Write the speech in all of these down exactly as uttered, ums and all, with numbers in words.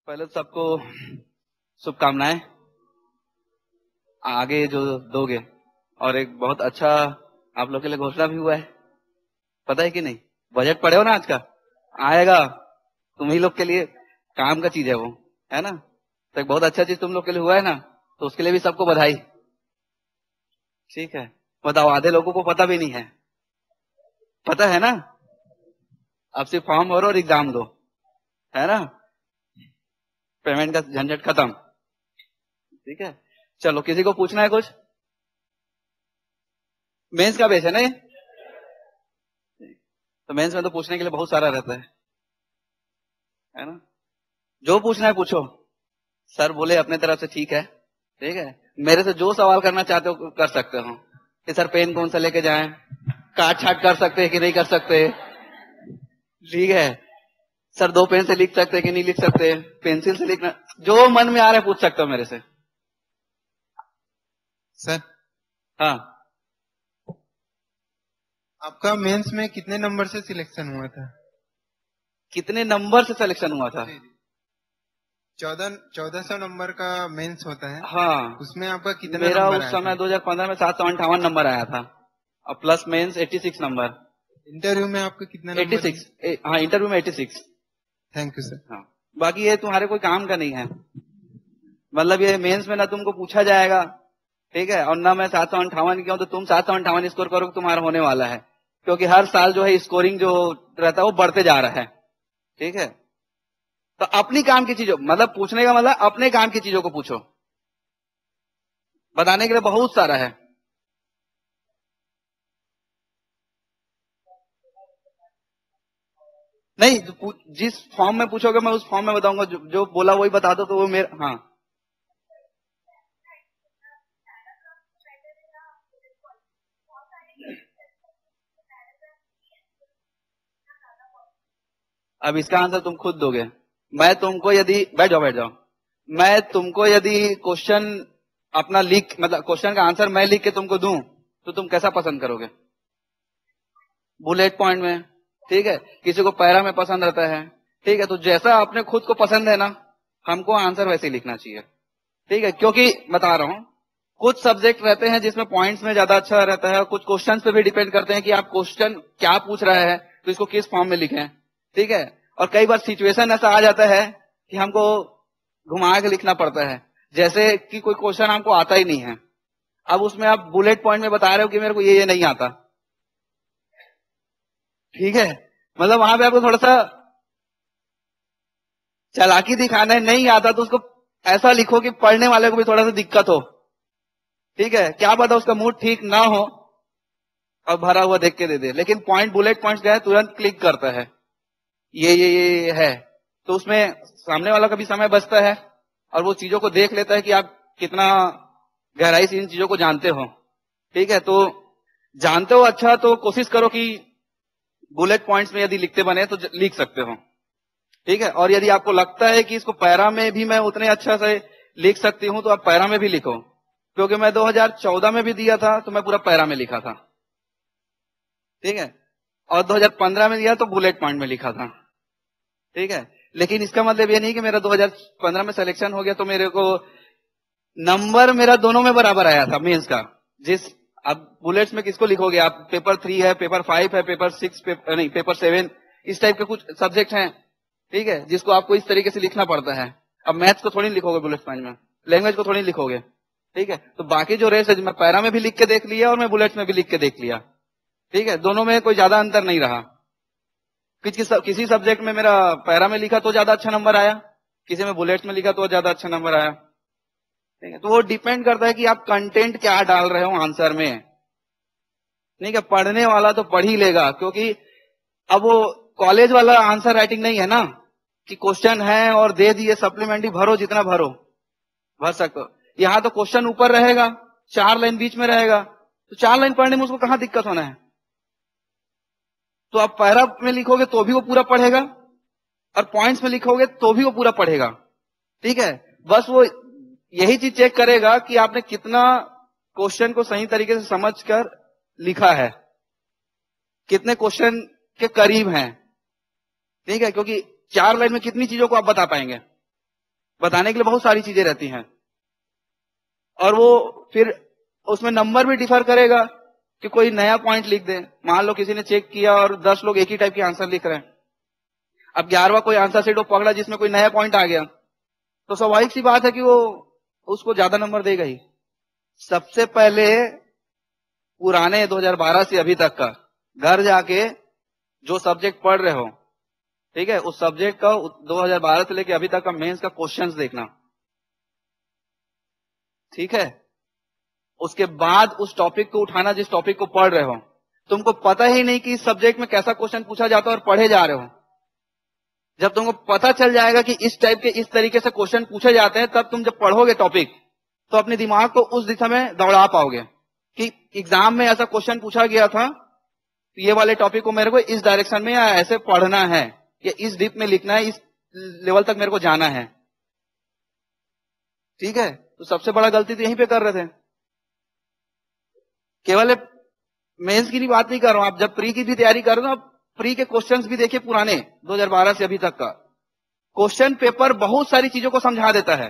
पहले तो सबको शुभकामनाएं, आगे जो दोगे। और एक बहुत अच्छा आप लोग के लिए घोषणा भी हुआ है, पता है कि नहीं? बजट पढ़े हो ना आज का, आएगा तुम ही लोग के लिए काम का चीज है वो, है ना? तो एक बहुत अच्छा चीज तुम लोग के लिए हुआ है ना, तो उसके लिए भी सबको बधाई। ठीक है, बताओ, आधे लोगों को पता भी नहीं है, पता है ना? अब सिर्फ फॉर्म भरो और एग्जाम दो, है ना? पेमेंट का झंझट खत्म। ठीक है, चलो, किसी को पूछना है कुछ? मेंस का बेस है ना ये, तो मेंस में तो पूछने के लिए बहुत सारा रहता है, है ना? जो पूछना है पूछो, सर बोले अपने तरफ से ठीक है। ठीक है, मेरे से जो सवाल करना चाहते हो कर सकते हो कि सर पेन कौन सा लेके जाएं, काट छाट कर सकते हैं कि नहीं कर सकते, ठीक है? सर दो पेन से लिख सकते हैं कि नहीं लिख सकते, पेंसिल से लिखना, जो मन में आ रहा है पूछ सकते हो मेरे से। सर, हाँ, आपका मेंस में कितने नंबर से सिलेक्शन हुआ था? कितने नंबर से सिलेक्शन हुआ था? चौदह चौदह सौ नंबर का मेंस होता है। हाँ, उसमें आपका कितना मेरा नंबर उस आया समय था? दो हज़ार पंद्रह में सात सौ अंठावन नंबर आया था, और प्लस मेंस छियासी नंबर। इंटरव्यू में आपका कितना नंबर? छियासी, हाँ, इंटरव्यू में छियासी। Thank you sir. हाँ, बाकी ये तुम्हारे कोई काम का नहीं है, मतलब ये मेंस में ना तुमको पूछा जाएगा, ठीक है, और ना मैं सात सौ अंठावन की हूँ तो तुम सात सौ अंठावन स्कोर करो, तुम्हारा होने वाला है, क्योंकि हर साल जो है स्कोरिंग जो रहता है वो बढ़ते जा रहा है। ठीक है, तो अपनी काम की चीजों, मतलब पूछने का मतलब अपने काम की चीजों को पूछो, बताने के लिए बहुत सारा है। नहीं, जिस फॉर्म में पूछोगे मैं उस फॉर्म में बताऊंगा, जो, जो बोला वही बता दो, तो वो मेरे, हाँ। अब इसका आंसर तुम खुद दोगे। मैं तुमको यदि, बैठ जाओ बैठ जाओ, मैं तुमको यदि क्वेश्चन अपना लिख, मतलब क्वेश्चन का आंसर मैं लिख के तुमको दूं, तो तुम कैसा पसंद करोगे? बुलेट पॉइंट में, ठीक है? किसी को पैरा में पसंद रहता है, ठीक है? तो जैसा अपने खुद को पसंद है ना, हमको आंसर वैसे ही लिखना चाहिए। ठीक है, क्योंकि बता रहा हूं, कुछ सब्जेक्ट रहते हैं जिसमें पॉइंट्स में ज्यादा अच्छा रहता है, और कुछ क्वेश्चंस पे भी डिपेंड करते हैं कि आप क्वेश्चन क्या पूछ रहे हैं, तो इसको किस फॉर्म में लिखें। ठीक है, और कई बार सिचुएशन ऐसा आ जाता है कि हमको घुमा के लिखना पड़ता है, जैसे कि कोई क्वेश्चन हमको आता ही नहीं है, अब उसमें आप बुलेट पॉइंट में बता रहे हो कि मेरे को ये ये नहीं आता। ठीक है, मतलब वहां पे आपको थोड़ा सा चालाकी दिखाना है, नहीं आता तो उसको ऐसा लिखो कि पढ़ने वाले को भी थोड़ा सा दिक्कत हो। ठीक है, क्या पता उसका मूड ठीक ना हो और भरा हुआ देख के दे दे, लेकिन पॉइंट, बुलेट पॉइंट्स गए तुरंत क्लिक करता है, ये ये ये है, तो उसमें सामने वाला का भी समय बचता है, और वो चीजों को देख लेता है कि आप कितना गहराई से इन चीजों को जानते हो। ठीक है, तो जानते हो अच्छा, तो कोशिश करो कि बुलेट पॉइंट्स में यदि लिखते बने तो लिख सकते हो। ठीक है, और यदि आपको लगता है कि इसको पैरा में भी मैं उतने अच्छा से लिख सकती हूं, तो आप पैरा में भी लिखो, क्योंकि मैं दो हज़ार चौदह में भी दिया था तो मैं पूरा पैरा में लिखा था। ठीक है, और दो हज़ार पंद्रह में दिया तो बुलेट पॉइंट में लिखा था। ठीक है, लेकिन इसका मतलब ये नहीं कि मेरा दो हज़ार पंद्रह में सिलेक्शन हो गया तो मेरे को नंबर मेरा दोनों में बराबर आया था मेंस का। जिस, अब बुलेट्स में किसको लिखोगे आप? पेपर थ्री है, पेपर फाइव है, पेपर सिक्स, पेपर नहीं, पेपर सेवन, इस टाइप के कुछ सब्जेक्ट हैं, ठीक है, जिसको आपको इस तरीके से लिखना पड़ता है। अब मैथ्स को थोड़ी लिखोगे बुलेट पॉइंट में, लैंग्वेज को थोड़ी लिखोगे। ठीक है, तो बाकी जो रेस है मैं पैरा में भी लिख के देख लिया और मैं बुलेट्स में भी लिख के देख लिया। ठीक है, दोनों में कोई ज्यादा अंतर नहीं रहा। किसी किसी सब्जेक्ट में मेरा पैरा में लिखा तो ज्यादा अच्छा नंबर आया, किसी में बुलेट्स में लिखा तो ज्यादा अच्छा नंबर आया। ठीक है, तो वो डिपेंड करता है कि आप कंटेंट क्या डाल रहे हो आंसर में। ठीक है, पढ़ने वाला तो पढ़ ही लेगा, क्योंकि अब वो कॉलेज वाला आंसर राइटिंग नहीं है ना, कि क्वेश्चन है और दे दिए, सप्लीमेंट्री भरो जितना भरो, भर सकते हो। यहां तो क्वेश्चन ऊपर रहेगा, चार लाइन बीच में रहेगा, तो चार लाइन पढ़ने में उसको कहां दिक्कत होना है? तो आप पैरा में लिखोगे तो भी वो पूरा पढ़ेगा, और पॉइंट्स में लिखोगे तो भी वो पूरा पढ़ेगा। ठीक है, बस वो यही चीज चेक करेगा कि आपने कितना क्वेश्चन को सही तरीके से समझकर लिखा है, कितने क्वेश्चन के करीब हैं। ठीक है, क्योंकि चार लाइन में कितनी चीजों को आप बता पाएंगे? बताने के लिए बहुत सारी चीजें रहती हैं। और वो फिर उसमें नंबर भी डिफर करेगा कि कोई नया पॉइंट लिख दे। मान लो किसी ने चेक किया और दस लोग एक ही टाइप के आंसर लिख रहे हैं, अब ग्यारहवा कोई आंसर सीट वो पकड़ा जिसमें कोई नया पॉइंट आ गया, तो स्वाभाविक सी बात है कि वो उसको ज्यादा नंबर देगा ही। सबसे पहले पुराने दो हज़ार बारह से अभी तक का घर जाके जो सब्जेक्ट पढ़ रहे हो, ठीक है, उस सब्जेक्ट का दो हज़ार बारह से लेके अभी तक का मेंस का क्वेश्चंस देखना, ठीक है। उसके बाद उस टॉपिक को उठाना जिस टॉपिक को पढ़ रहे हो। तुमको पता ही नहीं कि इस सब्जेक्ट में कैसा क्वेश्चन पूछा जाता है और पढ़े जा रहे हो। जब तुमको पता चल जाएगा कि इस टाइप के इस तरीके से क्वेश्चन पूछे जाते हैं, तब तुम जब पढ़ोगे टॉपिक तो अपने दिमाग को उस दिशा में दौड़ा पाओगे कि एग्जाम में ऐसा क्वेश्चन पूछा गया था, ये वाले टॉपिक को मेरे को इस डायरेक्शन में या ऐसे पढ़ना है, या इस डीप में लिखना है, इस लेवल तक मेरे को जाना है, ठीक है। तो सबसे बड़ा गलती तो यहीं पे कर रहे थे। केवल मेंस की भी बात नहीं कर रहा हूं, आप जब प्री की भी तैयारी कर रहे हो, आप प्री के क्वेश्चंस भी देखिए पुराने दो हज़ार बारह से अभी तक का। क्वेश्चन पेपर बहुत सारी चीजों को समझा देता है,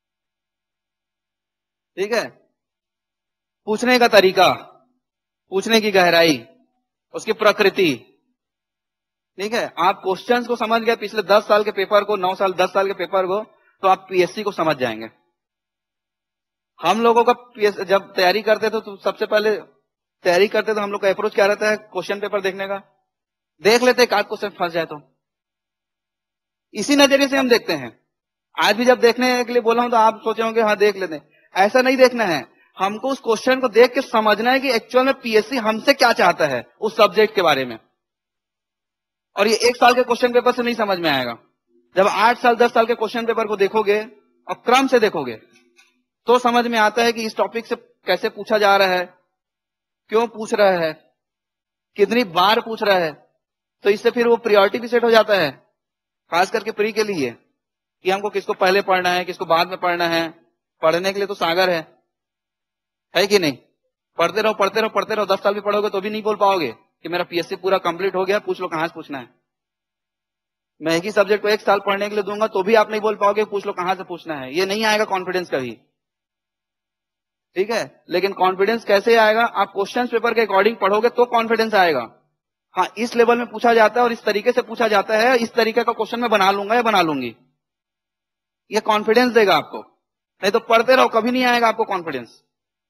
ठीक है। पूछने का तरीका, पूछने की गहराई, उसकी प्रकृति, ठीक है। आप क्वेश्चंस को समझ गए पिछले दस साल के पेपर को, नौ साल दस साल के पेपर को, तो आप पीएससी को समझ जाएंगे। हम लोगों का जब तैयारी करते थे तो सबसे पहले तैयारी करते तो हम लोग का अप्रोच क्या रहता है, क्वेश्चन पेपर देखने का। देख लेते एक आध क्वेश्चन फंस जाए तो, इसी नजरिए से हम देखते हैं। आज भी जब देखने के लिए बोला हूं तो आप सोचे होंगे हाँ देख लेते हैं, ऐसा नहीं देखना है। हमको उस क्वेश्चन को देख के समझना है कि एक्चुअल में पीएससी हमसे क्या चाहता है उस सब्जेक्ट के बारे में। और ये एक साल के क्वेश्चन पेपर से नहीं समझ में आएगा। जब आठ साल दस साल के क्वेश्चन पेपर को देखोगे और क्रम से देखोगे तो समझ में आता है कि इस टॉपिक से कैसे पूछा जा रहा है, क्यों पूछ रहा है, कितनी बार पूछ रहा है। तो इससे फिर वो प्रायोरिटी भी सेट हो जाता है, खास करके प्री के लिए, कि हमको किसको पहले पढ़ना है, किसको बाद में पढ़ना है। पढ़ने के लिए तो सागर है, है कि नहीं। पढ़ते रहो पढ़ते रहो पढ़ते रहो, दस साल भी पढ़ोगे तो भी नहीं बोल पाओगे कि मेरा पीएससी पूरा कंप्लीट हो गया, पूछ लो कहां से पूछना है। मैं एक ही सब्जेक्ट को एक साल पढ़ने के लिए दूंगा तो भी आप नहीं बोल पाओगे पूछ लो कहां से पूछना है। ये नहीं आएगा कॉन्फिडेंस कभी, ठीक है। लेकिन कॉन्फिडेंस कैसे आएगा, आप क्वेश्चन पेपर के अकॉर्डिंग पढ़ोगे तो कॉन्फिडेंस आएगा। हाँ, इस लेवल में पूछा जाता है और इस तरीके से पूछा जाता है, इस तरीके का क्वेश्चन मैं बना लूंगा या बना लूंगी, ये कॉन्फिडेंस देगा आपको। नहीं तो पढ़ते रहो कभी नहीं आएगा आपको कॉन्फिडेंस।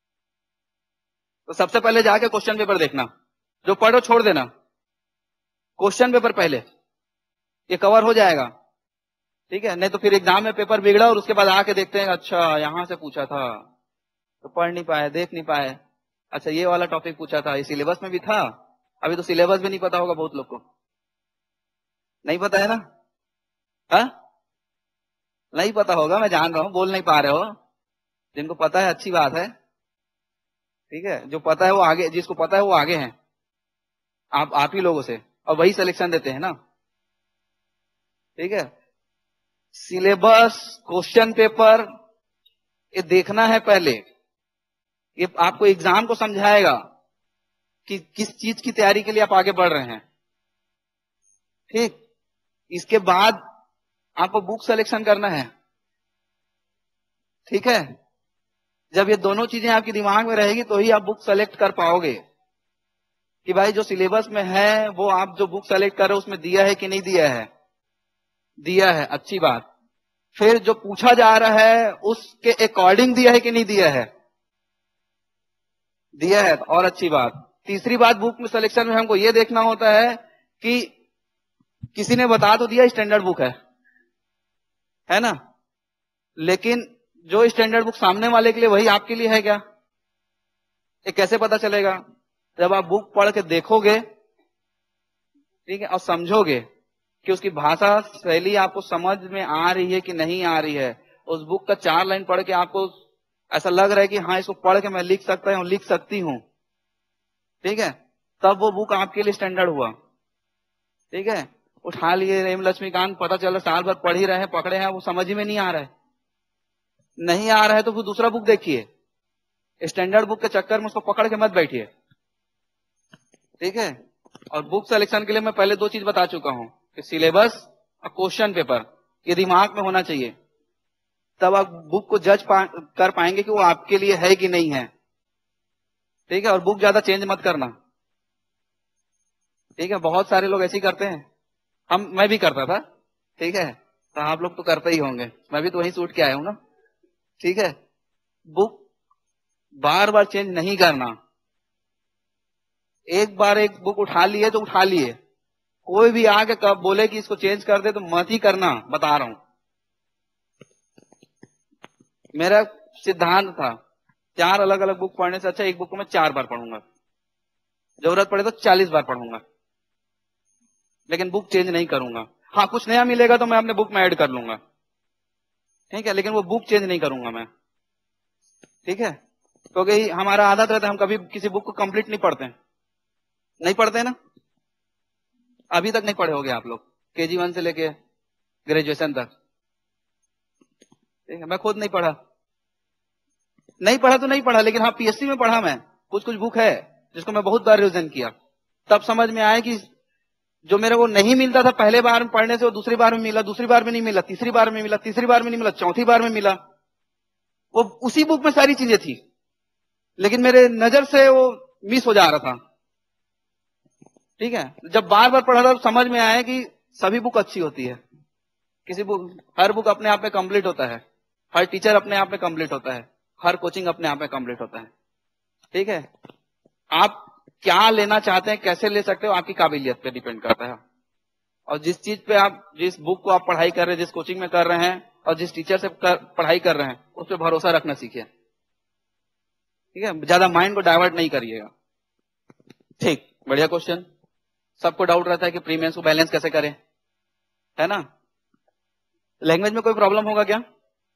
तो सबसे पहले जाके क्वेश्चन पेपर देखना, जो पढ़ो छोड़ देना, क्वेश्चन पेपर पहले, ये कवर हो जाएगा, ठीक है। नहीं तो फिर एग्जाम में पेपर बिगड़ा और उसके बाद आके देखते हैं अच्छा यहां से पूछा था, तो पढ़ नहीं पाए, देख नहीं पाए, अच्छा ये वाला टॉपिक पूछा था, ये सिलेबस में भी था। अभी तो सिलेबस भी नहीं पता होगा बहुत लोग को, नहीं पता है ना, हा? नहीं पता होगा, मैं जान रहा हूं, बोल नहीं पा रहे हो। जिनको पता है अच्छी बात है, ठीक है। जो पता है वो आगे, जिसको पता है वो आगे हैं, आप आप ही लोगों से, और वही सिलेक्शन देते हैं ना, ठीक है। सिलेबस, क्वेश्चन पेपर, ये देखना है पहले। ये आपको एग्जाम को समझाएगा कि किस चीज की तैयारी के लिए आप आगे बढ़ रहे हैं, ठीक। इसके बाद आपको बुक सिलेक्शन करना है, ठीक है। जब ये दोनों चीजें आपके दिमाग में रहेगी तो ही आप बुक सेलेक्ट कर पाओगे कि भाई जो सिलेबस में है वो आप जो बुक सेलेक्ट कर रहे हो उसमें दिया है कि नहीं दिया है। दिया है, अच्छी बात। फिर जो पूछा जा रहा है उसके अकॉर्डिंग दिया है कि नहीं दिया है। दिया है, और अच्छी बात। तीसरी बात, बुक में सिलेक्शन में हमको ये देखना होता है कि किसी ने बता तो दिया स्टैंडर्ड बुक है है ना, लेकिन जो स्टैंडर्ड बुक सामने वाले के लिए वही आपके लिए है क्या, ये कैसे पता चलेगा। जब आप बुक पढ़ के देखोगे, ठीक है, और समझोगे कि उसकी भाषा शैली आपको समझ में आ रही है कि नहीं आ रही है। उस बुक का चार लाइन पढ़ के आपको ऐसा लग रहा है कि हाँ इसको पढ़ के मैं लिख सकता हूं, लिख सकती हूं, ठीक है, तब वो बुक आपके लिए स्टैंडर्ड हुआ, ठीक है। उठा लिए रेम लक्ष्मीकांत, पता चला साल भर पढ़ ही रहे हैं, पकड़े हैं, वो समझ ही में नहीं आ रहा है। नहीं आ रहा है तो फिर दूसरा बुक देखिए, स्टैंडर्ड बुक के चक्कर में उसको पकड़ के मत बैठिए, ठीक है। और बुक सिलेक्शन के लिए मैं पहले दो चीज बता चुका हूं कि सिलेबस और क्वेश्चन पेपर, ये दिमाग में होना चाहिए। तब आप बुक को जज पा, कर पाएंगे कि वो आपके लिए है कि नहीं है। ठीक है, और बुक ज्यादा चेंज मत करना। ठीक है, बहुत सारे लोग ऐसे ही करते हैं, हम मैं भी करता था। ठीक है, तो आप लोग तो करते ही होंगे, मैं भी तो वही सूट के आया हूं ना। ठीक है, बुक बार बार चेंज नहीं करना। एक बार एक बुक उठा लिए तो उठा लिए, कोई भी आके कब बोले कि इसको चेंज कर दे तो मत ही करना, बता रहा हूं। मेरा सिद्धांत था चार अलग अलग बुक पढ़ने से अच्छा एक बुक को मैं चार बार पढ़ूंगा, जरूरत पड़े तो चालीस बार पढ़ूंगा, लेकिन बुक चेंज नहीं करूंगा। हाँ, कुछ नया मिलेगा तो मैं अपने बुक में ऐड कर लूंगा। ठीक है, लेकिन वो बुक चेंज नहीं करूंगा मैं। ठीक है, क्योंकि तो हमारा आदत रहता है हम कभी किसी बुक को कंप्लीट नहीं पढ़ते हैं। नहीं पढ़ते ना, अभी तक नहीं पढ़े होगे आप लोग, केजी वन से लेके ग्रेजुएशन तक। ठीक है, मैं खुद नहीं पढ़ा, नहीं पढ़ा तो नहीं पढ़ा, लेकिन हाँ पीएससी में पढ़ा मैं। कुछ कुछ बुक है जिसको मैं बहुत बार रिविजन किया, तब समझ में आया कि जो मेरे को नहीं मिलता था पहले बार में पढ़ने से, वो दूसरी बार में मिला, दूसरी बार में नहीं मिला, तीसरी बार में मिला, तीसरी बार में नहीं मिला, चौथी बार में मिला। वो उसी बुक में सारी चीजें थी, लेकिन मेरे नजर से वो मिस हो जा रहा था। ठीक है, जब बार बार पढ़ा था तो समझ में आया कि सभी बुक अच्छी होती है। किसी बुक, हर बुक अपने आप में कंप्लीट होता है, हर टीचर अपने आप में कंप्लीट होता है, हर कोचिंग अपने आप में कंप्लीट होता है। ठीक है, आप क्या लेना चाहते हैं, कैसे ले सकते हो, आपकी काबिलियत पे डिपेंड करता है। और जिस चीज पे आप, जिस बुक को आप पढ़ाई कर रहे हैं, जिस कोचिंग में कर रहे हैं और जिस टीचर से कर, पढ़ाई कर रहे हैं, उस पर भरोसा रखना सीखिए। ठीक है, ज्यादा माइंड को डाइवर्ट नहीं करिएगा। ठीक, बढ़िया क्वेश्चन। सबको डाउट रहता है कि प्री मेंस को बैलेंस कैसे करें, है ना। लैंग्वेज में कोई प्रॉब्लम होगा क्या?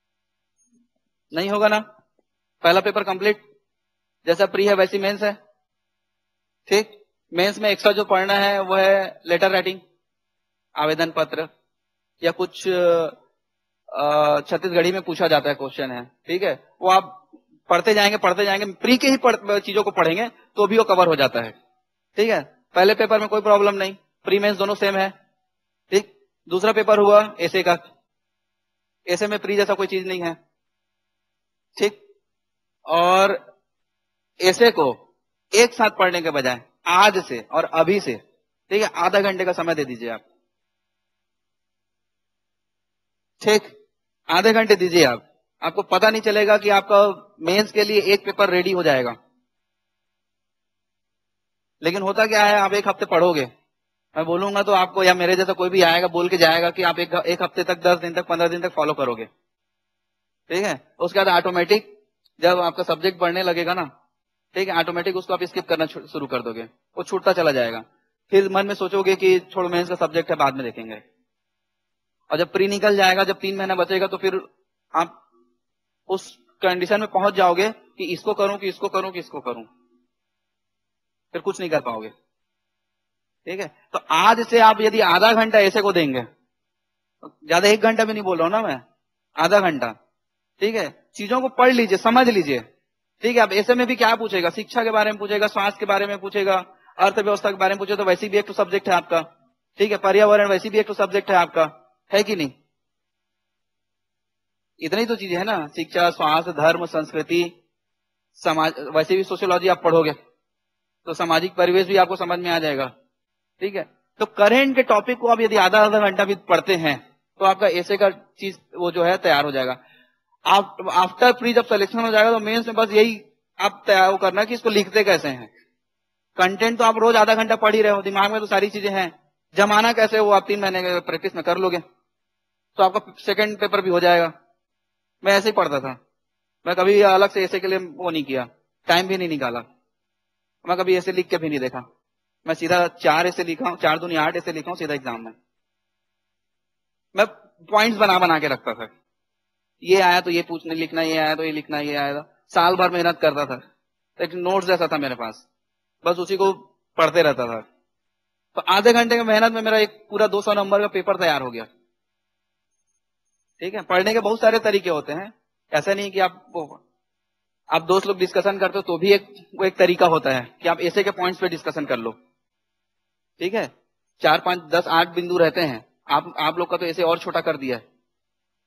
नहीं होगा ना। पहला पेपर कंप्लीट, जैसा प्री है वैसी मेंस है। ठीक, मेंस में एक्स्ट्रा जो पढ़ना है वो है लेटर राइटिंग, आवेदन पत्र, या कुछ छत्तीसगढ़ी में पूछा जाता है क्वेश्चन है। ठीक है, वो आप पढ़ते जाएंगे पढ़ते जाएंगे, प्री के ही पढ़, चीजों को पढ़ेंगे तो भी वो कवर हो जाता है। ठीक है, पहले पेपर में कोई प्रॉब्लम नहीं, प्री मेंस दोनों सेम है। ठीक, दूसरा पेपर हुआ एसे का, एसे में प्री जैसा कोई चीज नहीं है। ठीक, और एसे को एक साथ पढ़ने के बजाय आज से और अभी से, ठीक है, आधा घंटे का समय दे दीजिए आप। ठीक, आधे घंटे दीजिए आप, आपको पता नहीं चलेगा कि आपका मेंस के लिए एक पेपर रेडी हो जाएगा। लेकिन होता क्या है, आप एक हफ्ते पढ़ोगे, मैं बोलूंगा तो आपको या मेरे जैसा कोई भी आएगा बोल के जाएगा कि आप एक, एक हफ्ते तक, दस दिन तक, पंद्रह दिन तक फॉलो करोगे। ठीक है, उसके बाद ऑटोमेटिक जब आपका सब्जेक्ट बढ़ने लगेगा ना, ठीक है, ऑटोमेटिक उसको आप स्किप करना शुरू कर दोगे, वो छूटता चला जाएगा। फिर मन में सोचोगे कि छोड़, मेंस का सब्जेक्ट है, बाद में देखेंगे। और जब प्री निकल जाएगा, जब तीन महीना बचेगा, तो फिर आप उस कंडीशन में पहुंच जाओगे कि इसको करूं कि इसको करूं कि इसको करूं, फिर कुछ नहीं कर पाओगे। ठीक है, तो आज से आप यदि आधा घंटा ऐसे को देंगे, ज्यादा एक घंटा भी नहीं बोल रहा हूं ना मैं, आधा घंटा। ठीक है, चीजों को पढ़ लीजिए, समझ लीजिए। ठीक है, अब ऐसे में भी क्या पूछेगा, शिक्षा के बारे में पूछेगा, स्वास्थ्य के बारे में पूछेगा, अर्थव्यवस्था के बारे में पूछे तो वैसे भी एक तो सब्जेक्ट है आपका। ठीक है, पर्यावरण वैसे भी एक तो सब्जेक्ट है आपका, है कि नहीं। इतनी तो चीजें है ना, शिक्षा, स्वास्थ्य, धर्म, संस्कृति, समाज, वैसे भी सोशियोलॉजी आप पढ़ोगे तो सामाजिक परिवेश भी आपको समझ में आ जाएगा। ठीक है, तो करेंट के टॉपिक को आप यदि आधा आधा घंटा भी पढ़ते हैं तो आपका ऐसे का चीज वो जो है तैयार हो जाएगा। आप आफ्टर प्री जब सिलेक्शन हो जाएगा तो मेंस में बस यही आप तैयार करना कि इसको लिखते कैसे हैं। कंटेंट तो आप रोज आधा घंटा पढ़ ही रहे हो, दिमाग में तो सारी चीजें हैं, जमाना कैसे वो आप तीन महीने के प्रैक्टिस में कर लोगे तो आपका सेकंड पेपर भी हो जाएगा। मैं ऐसे ही पढ़ता था, मैं कभी अलग से ऐसे के लिए वो नहीं किया, टाइम भी नहीं निकाला, मैं कभी ऐसे लिख के भी नहीं देखा, मैं सीधा चार ऐसे लिखा हूं, चार दूनी आठ ऐसे लिखा हूं सीधा एग्जाम में। मैं पॉइंट्स बना बना के रखता था, ये आया तो ये पूछने लिखना, ये आया तो ये लिखना, ये आया था, साल भर मेहनत करता था, एक नोट्स जैसा था मेरे पास, बस उसी को पढ़ते रहता था। तो आधे घंटे की मेहनत में मेरा एक पूरा दो सौ नंबर का पेपर तैयार हो गया। ठीक है, पढ़ने के बहुत सारे तरीके होते हैं, ऐसा नहीं कि आप आप दोस्त लोग डिस्कशन करते हो तो भी एक वो एक तरीका होता है कि आप ऐसे के पॉइंट्स पे डिस्कशन कर लो। ठीक है, चार पांच दस आठ बिंदु रहते हैं, आप आप लोग का तो ऐसे और छोटा कर दिया है।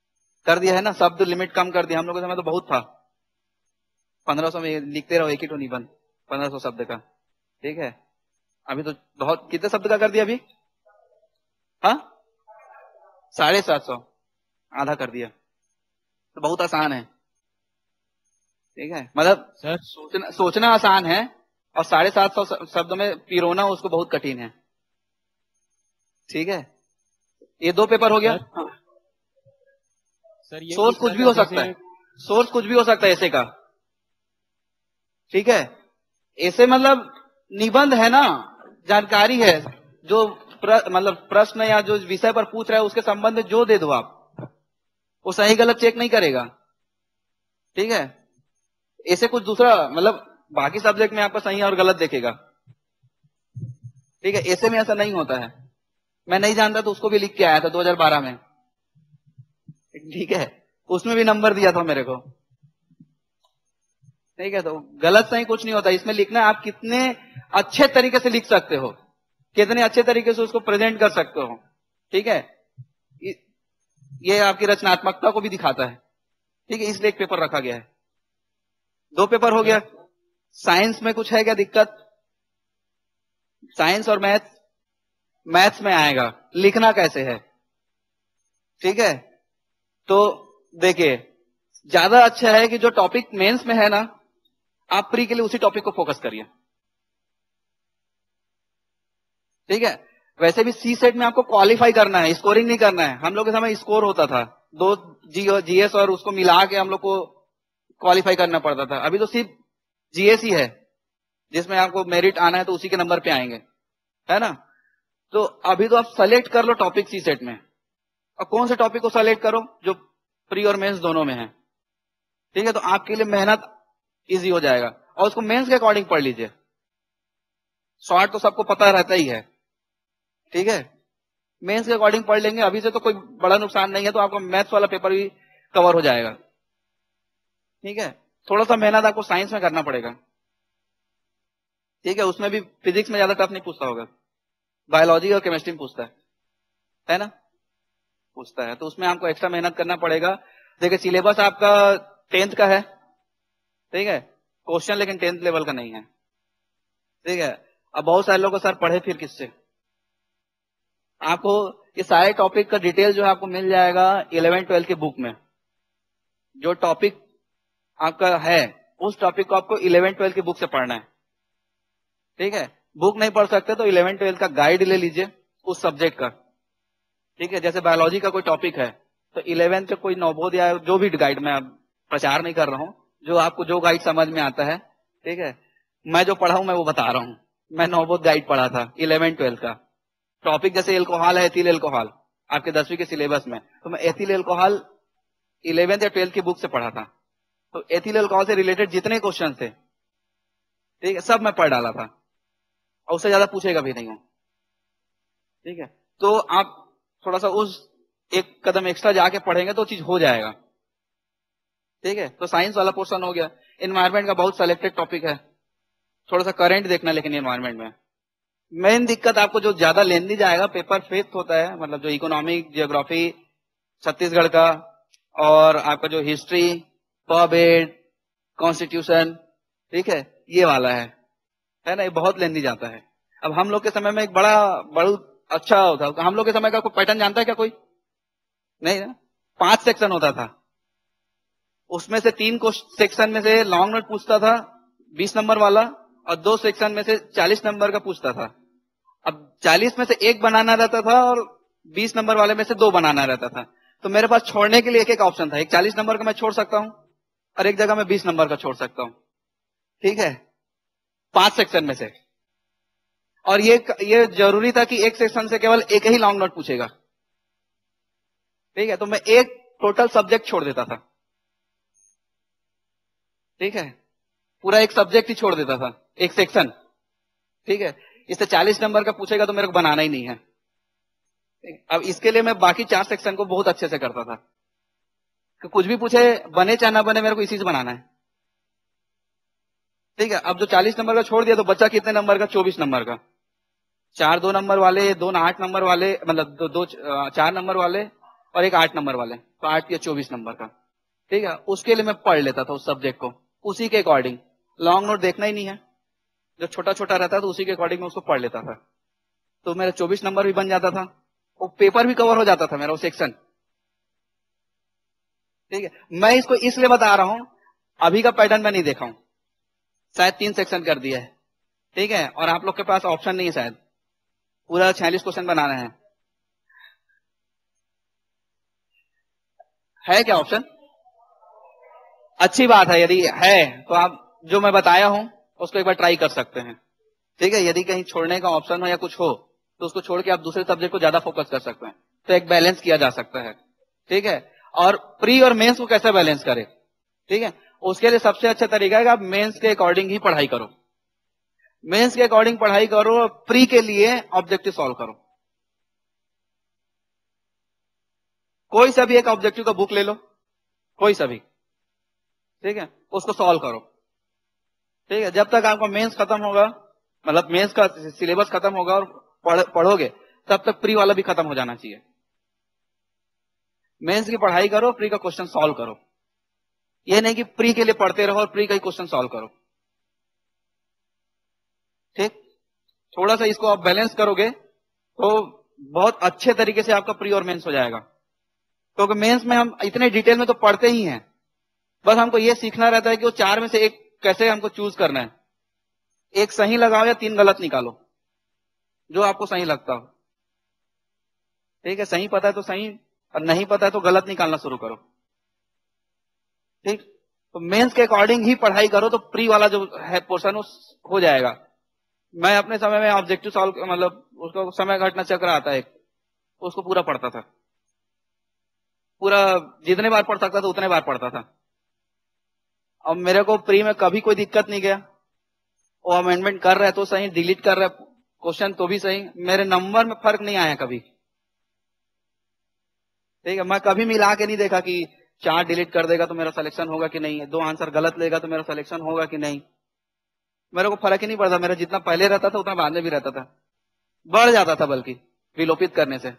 कर दिया है ना, शब्द लिमिट कम कर दिया, हम लोग के समय तो बहुत था, पंद्रह सौ में लिखते रहो एक ही तो निबंध, पंद्रह सौ शब्द का, ठीक है। अभी तो बहुत, कितने शब्द का कर दिया अभी, हाँ साढ़े सात सौ, आधा कर दिया, तो बहुत आसान है, ठीक है। मतलब सर सोचना सोचना आसान है, और साढ़े सात सौ शब्द में पिरोना उसको बहुत कठिन है, ठीक है। ये दो पेपर हो गया। सर, सर ये सोर्स कुछ भी हो सकता है, सोर्स कुछ भी हो सकता है ऐसे का, ठीक है। ऐसे मतलब निबंध है ना, जानकारी है, जो प्र, मतलब प्रश्न या जो विषय पर पूछ रहा है उसके संबंध में जो दे दो आप, वो सही गलत चेक नहीं करेगा, ठीक है। ऐसे कुछ दूसरा मतलब बाकी सब्जेक्ट में आपका सही और गलत देखेगा, ठीक है। ऐसे में ऐसा नहीं होता है, मैं नहीं जानता तो उसको भी लिख के आया था दो हज़ार बारह में, ठीक है, उसमें भी नंबर दिया था मेरे को, ठीक है। तो गलत सही कुछ नहीं होता, इसमें लिखना आप कितने अच्छे तरीके से लिख सकते हो, कितने अच्छे तरीके से उसको प्रेजेंट कर सकते हो, ठीक है। ये आपकी रचनात्मकता को भी दिखाता है, ठीक है, इसलिए एक पेपर रखा गया है। दो पेपर हो गया। साइंस में कुछ है क्या दिक्कत, साइंस और मैथ्स, मैथ्स में आएगा लिखना कैसे है, ठीक है। तो देखिए ज्यादा अच्छा है कि जो टॉपिक मेंस में है ना, आप प्री के लिए उसी टॉपिक को फोकस करिए, ठीक है। वैसे भी सी सेट में आपको क्वालिफाई करना है, स्कोरिंग नहीं करना है। हम लोग के समय स्कोर होता था, दो जी जीएस और उसको मिला के हम लोग को क्वालिफाई करना पड़ता था। अभी तो सिर्फ जीएस ही है जिसमें आपको मेरिट आना है तो उसी के नंबर पे आएंगे, है ना। तो अभी तो आप सेलेक्ट कर लो टॉपिक सी सेट में, और कौन से टॉपिक को सेलेक्ट करो जो प्री और मेंस दोनों में है, ठीक है। तो आपके लिए मेहनत इजी हो जाएगा, और उसको मेंस के अकॉर्डिंग पढ़ लीजिए। शॉर्ट तो सबको पता रहता ही है, ठीक है, मेंस के अकॉर्डिंग पढ़ लेंगे अभी से तो कोई बड़ा नुकसान नहीं है, तो आपका मैथ्स वाला पेपर भी कवर हो जाएगा, ठीक है। थोड़ा सा मेहनत आपको साइंस में करना पड़ेगा, ठीक है। उसमें भी फिजिक्स में ज्यादा टफ नहीं पूछता होगा, बायोलॉजी और केमिस्ट्री में पूछता है है ना, पूछता है, तो उसमें आपको एक्स्ट्रा मेहनत करना पड़ेगा। देखिए सिलेबस आपका टेंथ का है, ठीक है, क्वेश्चन लेकिन टेंथ लेवल का नहीं है, ठीक है। अब बहुत सारे लोग को सर पढ़े फिर किससे, आपको ये सारे टॉपिक का डिटेल जो है आपको मिल जाएगा इलेवन ट्वेल्थ के बुक में। जो टॉपिक आपका है उस टॉपिक को आपको इलेवन ट्वेल्थ की बुक से पढ़ना है, ठीक है। बुक नहीं पढ़ सकते तो इलेवन ट्वेल्थ का गाइड ले लीजिए उस सब्जेक्ट का, ठीक है। जैसे बायोलॉजी का कोई टॉपिक है तो इलेवेंथ का कोई नवबोध या जो भी गाइड, मैं प्रचार नहीं कर रहा हूं, जो आपको जो गाइड समझ में आता है, ठीक है। मैं जो पढ़ा हूं मैं वो बता रहा हूं, मैं नवबोध गाइड पढ़ा था इलेवन ट्वेल्थ का टॉपिक, जैसे एल्कोहल है, एथिल एल्कोहल आपके दसवीं के सिलेबस में, तो मैं एथिल एल्कोहल इलेवेंथ या ट्वेल्थ की बुक से पढ़ा था। तो एथिल एल्कोहल से रिलेटेड जितने क्वेश्चन थे, ठीक है, सब मैं पढ़ डाला था, और उससे ज्यादा पूछेगा भी नहीं हूं, ठीक है। तो आप थोड़ा सा उस एक कदम एक्स्ट्रा जाके पढ़ेंगे तो चीज हो जाएगा, ठीक है। तो साइंस वाला पोर्शन हो गया। एनवायरमेंट का बहुत सिलेक्टेड टॉपिक है, थोड़ा सा करंट देखना, लेकिन एनवायरमेंट में मेन दिक्कत आपको जो ज्यादा लेंदी जाएगा, पेपर फिफ्थ होता है, मतलब जो इकोनॉमिक, जियोग्राफी छत्तीसगढ़ का, और आपका जो हिस्ट्री, पॉबेड, कॉन्स्टिट्यूशन, ठीक है, ये वाला है है ना, ये बहुत लेंदी जाता है। अब हम लोग के समय में एक बड़ा बहुत अच्छा होता है, हम लोग के समय का कोई पैटर्न जानता है क्या कोई, नहीं ना। पांच सेक्शन होता था, उसमें से तीन को सेक्शन में से लॉन्ग नोट पूछता था बीस नंबर वाला, और दो सेक्शन में से चालीस नंबर का पूछता था। अब चालीस में से एक बनाना रहता था और बीस नंबर वाले में से दो बनाना रहता था। तो मेरे पास छोड़ने के लिए एक एक ऑप्शन था, एक चालीस नंबर का मैं छोड़ सकता हूं और एक जगह मैं बीस नंबर का छोड़ सकता हूं, ठीक है, पांच सेक्शन में से। और ये ये जरूरी था कि एक सेक्शन से केवल एक ही लॉन्ग नोट पूछेगा, ठीक है। तो मैं एक टोटल सब्जेक्ट छोड़ देता था, ठीक है, पूरा एक सब्जेक्ट ही छोड़ देता था, एक सेक्शन, ठीक है। इससे चालीस नंबर का पूछेगा तो मेरे को बनाना ही नहीं है। अब इसके लिए मैं बाकी चार सेक्शन को बहुत अच्छे से करता था कि कुछ भी पूछे, बने चाहे ना बने, मेरे को इसी से बनाना है, ठीक है। अब जो चालीस नंबर का छोड़ दिया तो बच्चा कितने नंबर का, चौबीस नंबर का, चार दो नंबर वाले, दो आठ नंबर वाले, मतलब दो, दो चार नंबर वाले और एक आठ नंबर वाले, साठ या चौबीस नंबर का, ठीक है। उसके लिए मैं पढ़ लेता था उस सब्जेक्ट को, उसी के अकॉर्डिंग। लॉन्ग नोट देखना ही नहीं है, जो छोटा छोटा रहता था उसी के अकॉर्डिंग मैं उसको पढ़ लेता था, तो मेरा चौबीस नंबर भी बन जाता था, वो पेपर भी कवर हो जाता था मेरा, वो सेक्शन, ठीक है। मैं इसको इसलिए बता रहा हूं, अभी का पैटर्न मैं नहीं देखा हूं, शायद तीन सेक्शन कर दिया है, ठीक है, और आप लोग के पास ऑप्शन नहीं है शायद, पूरा छियालीस क्वेश्चन बनाना है है क्या ऑप्शन? अच्छी बात है, यदि है तो आप जो मैं बताया हूं उसको एक बार ट्राई कर सकते हैं, ठीक है। यदि कहीं छोड़ने का ऑप्शन हो या कुछ हो तो उसको छोड़ के आप दूसरे सब्जेक्ट को ज्यादा फोकस कर सकते हैं, तो एक बैलेंस किया जा सकता है, ठीक है। और प्री और मेंस को कैसे बैलेंस करें, ठीक है, उसके लिए सबसे अच्छा तरीका है कि आप मेंस के अकॉर्डिंग ही पढ़ाई करो, मेंस के अकॉर्डिंग पढ़ाई करो, और प्री के लिए ऑब्जेक्टिव सॉल्व करो। कोई सा भी एक ऑब्जेक्टिव का बुक ले लो, कोई सा भी, ठीक है, उसको सॉल्व करो, ठीक है। जब तक आपका मेंस खत्म होगा, मतलब मेंस का सिलेबस खत्म होगा और पढ़, पढ़ोगे, तब तक प्री वाला भी खत्म हो जाना चाहिए। मेंस की पढ़ाई करो, प्री का क्वेश्चन सॉल्व करो, ये नहीं कि प्री के लिए पढ़ते रहो और प्री का ही क्वेश्चन सॉल्व करो, ठीक। थोड़ा सा इसको आप बैलेंस करोगे तो बहुत अच्छे तरीके से आपका प्री और मेंस हो जाएगा, क्योंकि तो मेंस में हम इतने डिटेल में तो पढ़ते ही हैं, बस हमको ये सीखना रहता है कि वो चार में से एक कैसे हमको चूज करना है, एक सही लगाओ या तीन गलत निकालो, जो आपको सही लगता हो, ठीक है। सही पता है तो सही, और नहीं पता है तो गलत निकालना शुरू करो, ठीक। तो मेंस के अकॉर्डिंग ही पढ़ाई करो तो प्री वाला जो है पोर्शन हो जाएगा। मैं अपने समय में ऑब्जेक्टिव सॉल्व, मतलब उसको समय घटना चक्र आता है एक, उसको पूरा पढ़ता था, पूरा जितने बार पढ़ सकता था उतने बार पढ़ता था। अब मेरे को प्री में कभी कोई दिक्कत नहीं गया, वो अमेंडमेंट कर रहे तो सही, डिलीट कर रहे क्वेश्चन तो भी सही, मेरे नंबर में फर्क नहीं आया कभी, ठीक है। मैं कभी मिला के नहीं देखा कि चार डिलीट कर देगा तो मेरा सिलेक्शन होगा कि नहीं, दो आंसर गलत लेगा तो मेरा सिलेक्शन होगा कि नहीं, मेरे को फर्क ही नहीं पड़ता, मेरा जितना पहले रहता था उतना बाद में भी रहता था, बढ़ जाता था बल्कि विलोपित करने से।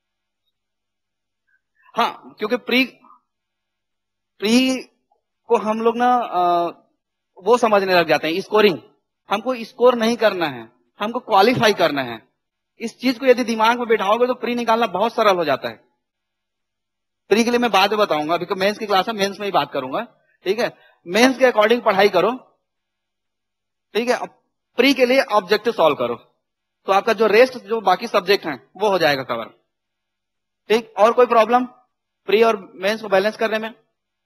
हाँ, क्योंकि प्री प्री को हम लोग ना वो समझने लग जाते हैं, स्कोरिंग, हमको स्कोर नहीं करना है, हमको क्वालिफाई करना है। इस चीज को यदि दिमाग में बैठाओगे तो प्री निकालना बहुत सरल हो जाता है। प्री के लिए मैं बाद में बताऊंगा, अभी मेंस की क्लास है, मेंस में ही बात करूंगा, ठीक है। मेंस के अकॉर्डिंग पढ़ाई करो, ठीक है। प्री के लिए ऑब्जेक्टिव सॉल्व करो, तो आपका जो रेस्ट जो बाकी सब्जेक्ट हैं वो हो जाएगा कवर, ठीक। और कोई प्रॉब्लम प्री और मेंस को बैलेंस करने में?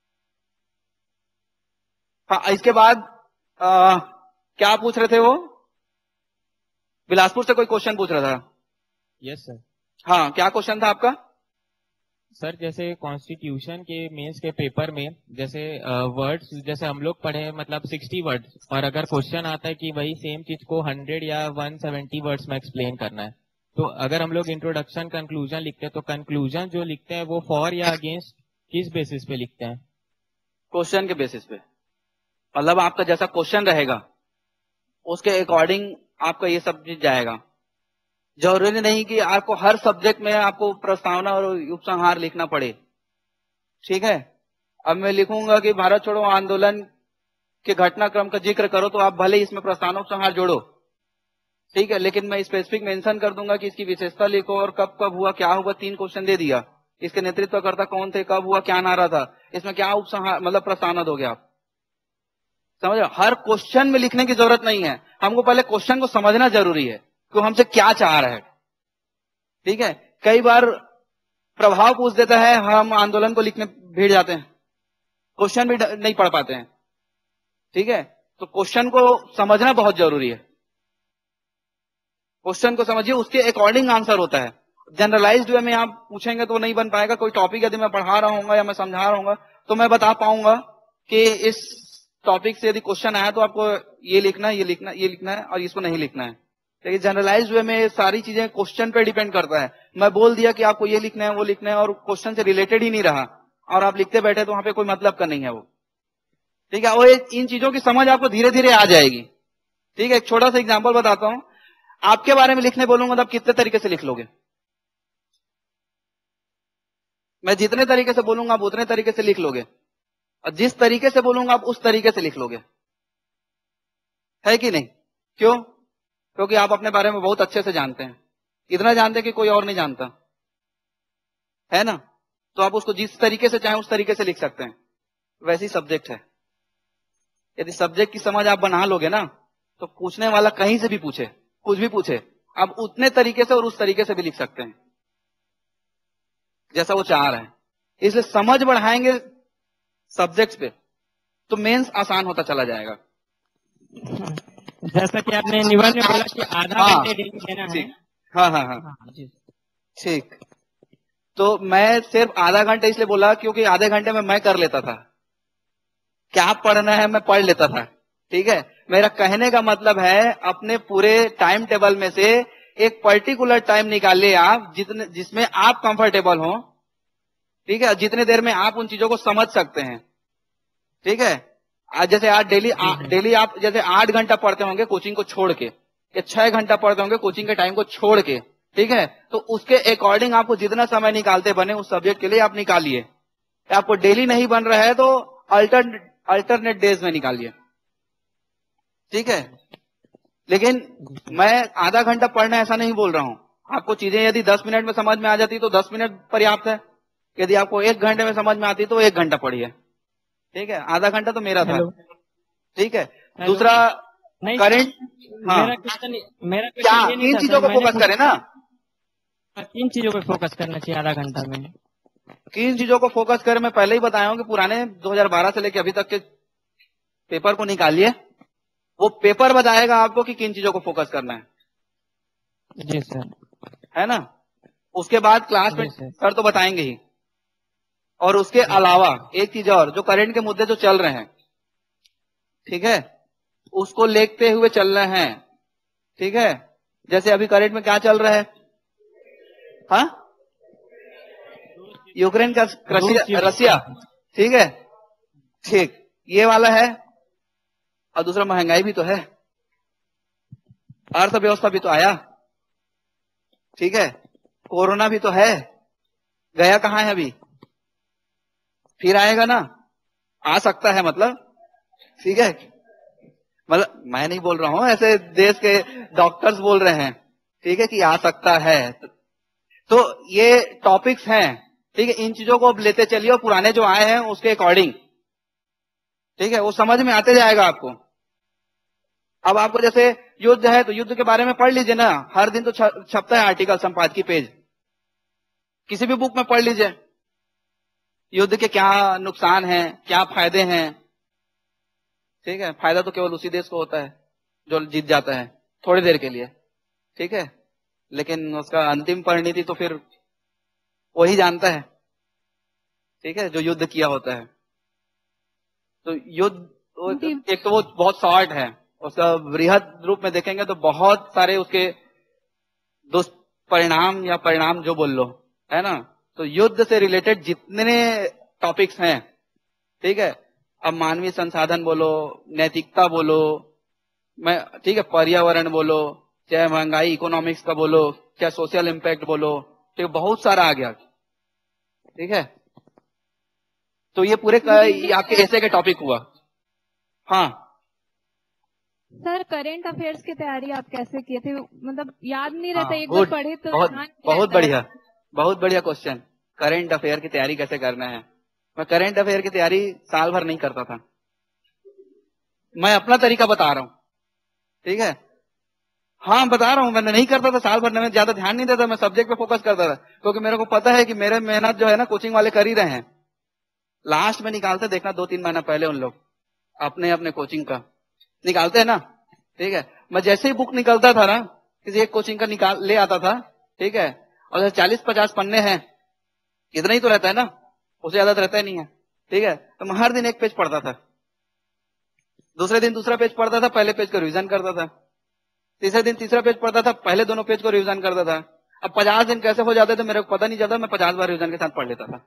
हाँ, इसके बाद आ, क्या पूछ रहे थे वो? बिलासपुर से कोई क्वेश्चन पूछ रहा था। Yes sir. हाँ, क्या क्वेश्चन था आपका? सर जैसे कॉन्स्टिट्यूशन के मेंस के पेपर में जैसे वर्ड्स जैसे हम लोग पढ़े मतलब सिक्सटी वर्ड्स, और अगर क्वेश्चन आता है कि वही सेम चीज को हंड्रेड या वन सेवेंटी वर्ड्स में एक्सप्लेन करना है, तो अगर हम लोग इंट्रोडक्शन कंक्लूजन लिखते हैं तो कंक्लूजन जो लिखते हैं वो फॉर या अगेंस्ट किस बेसिस पे लिखते हैं? क्वेश्चन के बेसिस पे, मतलब आपका जैसा क्वेश्चन रहेगा उसके अकॉर्डिंग आपका ये सब चीज जाएगा। जरूरी नहीं कि आपको हर सब्जेक्ट में आपको प्रस्तावना और उपसंहार लिखना पड़े, ठीक है। अब मैं लिखूंगा कि भारत छोड़ो आंदोलन के घटनाक्रम का जिक्र करो, तो आप भले इसमें प्रस्तावना उपसंहार जोड़ो, ठीक है, लेकिन मैं स्पेसिफिक मेंशन कर दूंगा कि इसकी विशेषता लिखो और कब कब हुआ, क्या हुआ, तीन क्वेश्चन दे दिया, इसके नेतृत्वकर्ता कौन थे, कब हुआ, क्या नारा था, इसमें क्या उपसंहार मतलब प्रस्तावना दोगे आप, समझ रहे? हर क्वेश्चन में लिखने की जरूरत नहीं है, हमको पहले क्वेश्चन को समझना जरूरी है कि हमसे क्या चाह रहा है, ठीक है। कई बार प्रभाव पूछ देता है, हम आंदोलन को लिखने भीड़ जाते हैं, क्वेश्चन भी नहीं पढ़ पाते हैं, ठीक है। तो क्वेश्चन को समझना बहुत जरूरी है, क्वेश्चन को समझिए, उसके अकॉर्डिंग आंसर होता है। जनरलाइज्ड वे में आप पूछेंगे तो नहीं बन पाएगा। कोई टॉपिक यदि मैं पढ़ा रहा हूँ या मैं समझा रहा हूँ तो मैं बता पाऊंगा कि इस टॉपिक से यदि क्वेश्चन आया तो आपको ये लिखना है, ये लिखना ये लिखना है और इसको नहीं लिखना है। लेकिन जनरलाइज्ड वे में सारी चीजें क्वेश्चन पे डिपेंड करता है। मैं बोल दिया कि आपको ये लिखना है वो लिखना है और क्वेश्चन से रिलेटेड ही नहीं रहा और आप लिखते बैठे तो वहां पे कोई मतलब का नहीं है वो, ठीक है। और इन चीजों की समझ आपको धीरे धीरे आ जाएगी, ठीक है। एक छोटा सा एग्जांपल बताता हूं, आपके बारे में लिखने बोलूंगा तो आप कितने तरीके से लिख लोगे? मैं जितने तरीके से बोलूंगा आप उतने तरीके से लिख लोगे, और जिस तरीके से बोलूंगा आप उस तरीके से लिख लोगे, है कि नहीं? क्यों? क्योंकि आप अपने बारे में बहुत अच्छे से जानते हैं, इतना जानते हैं कि कोई और नहीं जानता, है ना? तो आप उसको जिस तरीके से चाहें उस तरीके से लिख सकते हैं। वैसी सब्जेक्ट है। यदि सब्जेक्ट की समझ आप बना लोगे ना, तो पूछने वाला कहीं से भी पूछे, कुछ भी पूछे, आप उतने तरीके से और उस तरीके से भी लिख सकते हैं जैसा वो चाह रहे हैं। इसलिए समझ बढ़ाएंगे सब्जेक्ट्स पे तो मेंस आसान होता चला जाएगा। जैसा कि आपने निबंध में बोला कि आधा हाँ, घंटे डेली देना है। ठीक। हाँ हाँ हाँ, हाँ जी। ठीक। तो मैं सिर्फ आधा घंटे इसलिए बोला क्योंकि आधे घंटे में मैं कर लेता था, क्या पढ़ना है मैं पढ़ लेता था। ठीक है, मेरा कहने का मतलब है अपने पूरे टाइम टेबल में से एक पर्टिकुलर टाइम निकालिए आप जितने जिसमें आप कंफर्टेबल हो। ठीक है, जितने देर में आप उन चीजों को समझ सकते हैं। ठीक है, आज जैसे आज डेली डेली आप जैसे आठ घंटा पढ़ते होंगे कोचिंग को छोड़ के, या छह घंटा पढ़ते होंगे कोचिंग के टाइम को छोड़ के। ठीक है, तो उसके अकॉर्डिंग आपको जितना समय निकालते बने उस सब्जेक्ट के लिए आप निकालिए। आपको डेली नहीं बन रहा है तो अल्टरनेट अल्टरनेट डेज में निकालिए। ठीक है, लेकिन मैं आधा घंटा पढ़ना ऐसा नहीं बोल रहा हूं। आपको चीजें यदि दस मिनट में समझ में आ जाती तो दस मिनट पर्याप्त है। यदि आपको एक घंटे में समझ में आती तो एक घंटा पढ़िए। ठीक है, आधा घंटा तो मेरा था। ठीक है, दूसरा करंट, हाँ, मेरा क्वेश्चन मेरा क्या क्वेश्चन ये नहीं किन था चीजों सर, को मैंने फोकस करें ना, पूछा किन चीजों पे फोकस करना चाहिए आधा घंटा में। किन चीजों को फोकस करें मैं पहले ही बताया हूं कि पुराने दो हज़ार बारह से लेकर अभी तक के पेपर को निकालिए, वो पेपर बताएगा आपको कि किन चीजों को फोकस करना है। जी सर। है ना? उसके बाद क्लास में जी सर। सर तो बताएंगे ही, और उसके अलावा एक चीज और, जो करंट के मुद्दे जो चल रहे हैं, ठीक है, उसको लेते हुए चल रहे हैं। ठीक है, जैसे अभी करंट में क्या चल रहा है? हाँ, यूक्रेन का रशिया रशिया ठीक है, ठीक, ये वाला है। और दूसरा महंगाई भी तो है, अर्थव्यवस्था भी तो आया। ठीक है, कोरोना भी तो है, गया कहां है अभी, फिर आएगा ना, आ सकता है मतलब। ठीक है, मतलब मैं नहीं बोल रहा हूं, ऐसे देश के डॉक्टर्स बोल रहे हैं। ठीक है, कि आ सकता है। तो ये टॉपिक्स हैं। ठीक है, इन चीजों को अब लेते चलिए और पुराने जो आए हैं उसके अकॉर्डिंग, ठीक है, वो समझ में आते जाएगा आपको। अब आपको जैसे युद्ध है तो युद्ध के बारे में पढ़ लीजिए ना, हर दिन तो छपता है आर्टिकल, संपादकीय पेज, किसी भी बुक में पढ़ लीजिए युद्ध के क्या नुकसान हैं, क्या फायदे हैं। ठीक है, फायदा तो केवल उसी देश को होता है जो जीत जाता है थोड़ी देर के लिए। ठीक है, लेकिन उसका अंतिम परिणति तो फिर वही जानता है। ठीक है, जो युद्ध किया होता है। तो युद्ध एक तो वो बहुत शॉर्ट है, उसका वृहद रूप में देखेंगे तो बहुत सारे उसके दुष्परिणाम या परिणाम जो बोल लो, है ना। तो युद्ध से रिलेटेड जितने टॉपिक्स हैं, ठीक है, अब मानवीय संसाधन बोलो, नैतिकता बोलो, मैं ठीक है, पर्यावरण बोलो, चाहे महंगाई इकोनॉमिक्स का बोलो, चाहे सोशल इम्पैक्ट बोलो, ठीक है, बहुत सारा आ गया। ठीक है, तो ये पूरे ये आपके ऐसे के टॉपिक हुआ। हाँ सर, करंट अफेयर्स की तैयारी आप कैसे किए थे? मतलब याद नहीं रहता, हाँ, एक बार पढ़े तो बहुत ध्यान नहीं बहुत रहता है। बढ़िया, बहुत बढ़िया क्वेश्चन। करंट अफेयर की तैयारी कैसे करना है? मैं करंट अफेयर की तैयारी साल भर नहीं करता था, मैं अपना तरीका बता रहा हूं। ठीक है, हाँ बता रहा हूं, मैंने नहीं करता था साल भर, में ज्यादा ध्यान नहीं देता, मैं सब्जेक्ट पे फोकस करता था, क्योंकि मेरे को पता है कि मेरे मेहनत जो है ना कोचिंग वाले कर ही रहे हैं। लास्ट में निकालते देखना, दो तीन महीना पहले उन लोग अपने अपने कोचिंग का निकालते हैं ना। ठीक है, मैं जैसे ही बुक निकलता था ना, किसी एक कोचिंग का निकाल ले आता था। ठीक है, और जैसे चालीस पचास पन्ने हैं, इतना ही तो रहता है ना, उससे ज्यादा तो रहता ही नहीं है। ठीक है, तो मैं हर दिन एक पेज पढ़ता था, दूसरे दिन दूसरा पेज पढ़ता था, पहले पेज को रिवीजन करता था, तीसरे दिन तीसरा पेज पढ़ता था, पहले दोनों पेज को रिवीजन करता था। अब पचास दिन कैसे हो जाते थे मेरे को पता नहीं चलता, मैं पचास बार रिवीजन के साथ पढ़ लेता था।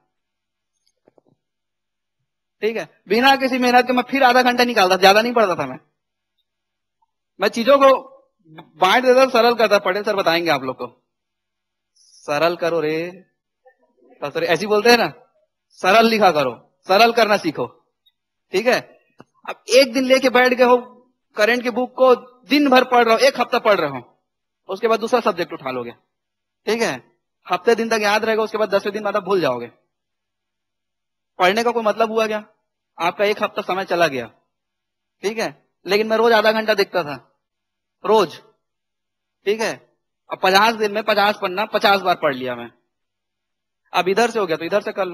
ठीक है, बिना किसी मेहनत के मैं फिर आधा घंटा निकालता, ज्यादा नहीं पढ़ता था मैं मैं चीजों को बांट देता, सरल करता। पढ़े सर बताएंगे आप लोग को, सरल करो रे। सॉरी ऐसी बोलते हैं ना, सरल लिखा करो, सरल करना सीखो। ठीक है, अब एक दिन लेके बैठ गए हो करंट की बुक को, दिन भर पढ़ रहे हो, एक हफ्ता पढ़ रहे हो, उसके बाद दूसरा सब्जेक्ट उठा लोगे। ठीक है, हफ्ते दिन तक याद रहेगा, उसके बाद दसवें दिन बाद आप भूल जाओगे। पढ़ने का कोई मतलब हुआ क्या? आपका एक हफ्ता समय चला गया। ठीक है, लेकिन मैं रोज आधा घंटा देखता था, रोज। ठीक है, अब पचास दिन में पचास पन्ना पचास बार पढ़ लिया मैं। अब इधर से हो गया तो इधर से कर लो।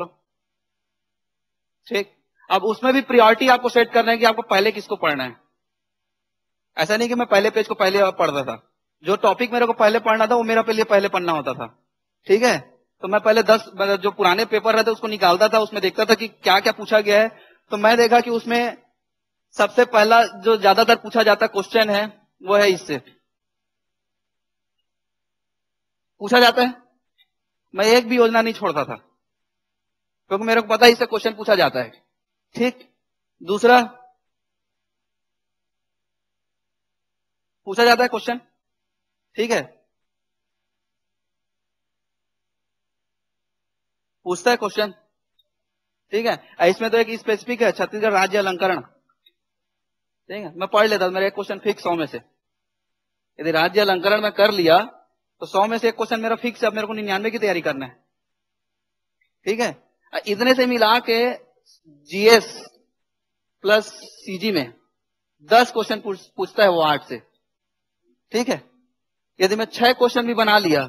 ठीक, अब उसमें भी प्रायोरिटी आपको सेट करना है कि आपको पहले किसको पढ़ना है। ऐसा नहीं कि मैं पहले पेज को पहले पढ़ता था, जो टॉपिक मेरे को पहले पढ़ना था वो मेरा पहले पहले पढ़ना होता था। ठीक है, तो मैं पहले दस जो पुराने पेपर रहते उसको निकालता था, उसमें देखता था कि क्या क्या पूछा गया है। तो मैं देखा कि उसमें सबसे पहला जो ज्यादातर पूछा जाता क्वेश्चन है वो है इससे पूछा जाता है। मैं एक भी योजना नहीं छोड़ता था, क्योंकि मेरे को पता है इससे क्वेश्चन पूछा जाता है। ठीक, दूसरा पूछा जाता है क्वेश्चन। ठीक है, पूछता है क्वेश्चन। ठीक है, इसमें तो एक स्पेसिफिक है, छत्तीसगढ़ राज्य अलंकरण। ठीक है, मैं पढ़ लेता, मेरा एक क्वेश्चन फिक्स सौ में से। यदि राज्य अलंकरण में कर लिया तो सौ में से एक क्वेश्चन मेरा फिक्स है, अब मेरे को निन्यानवे की तैयारी करना है। ठीक है, इतने से मिला के जीएस प्लस सीजी में दस क्वेश्चन पूछता है वो आठ से। ठीक है, यदि मैं छह क्वेश्चन भी बना लिया,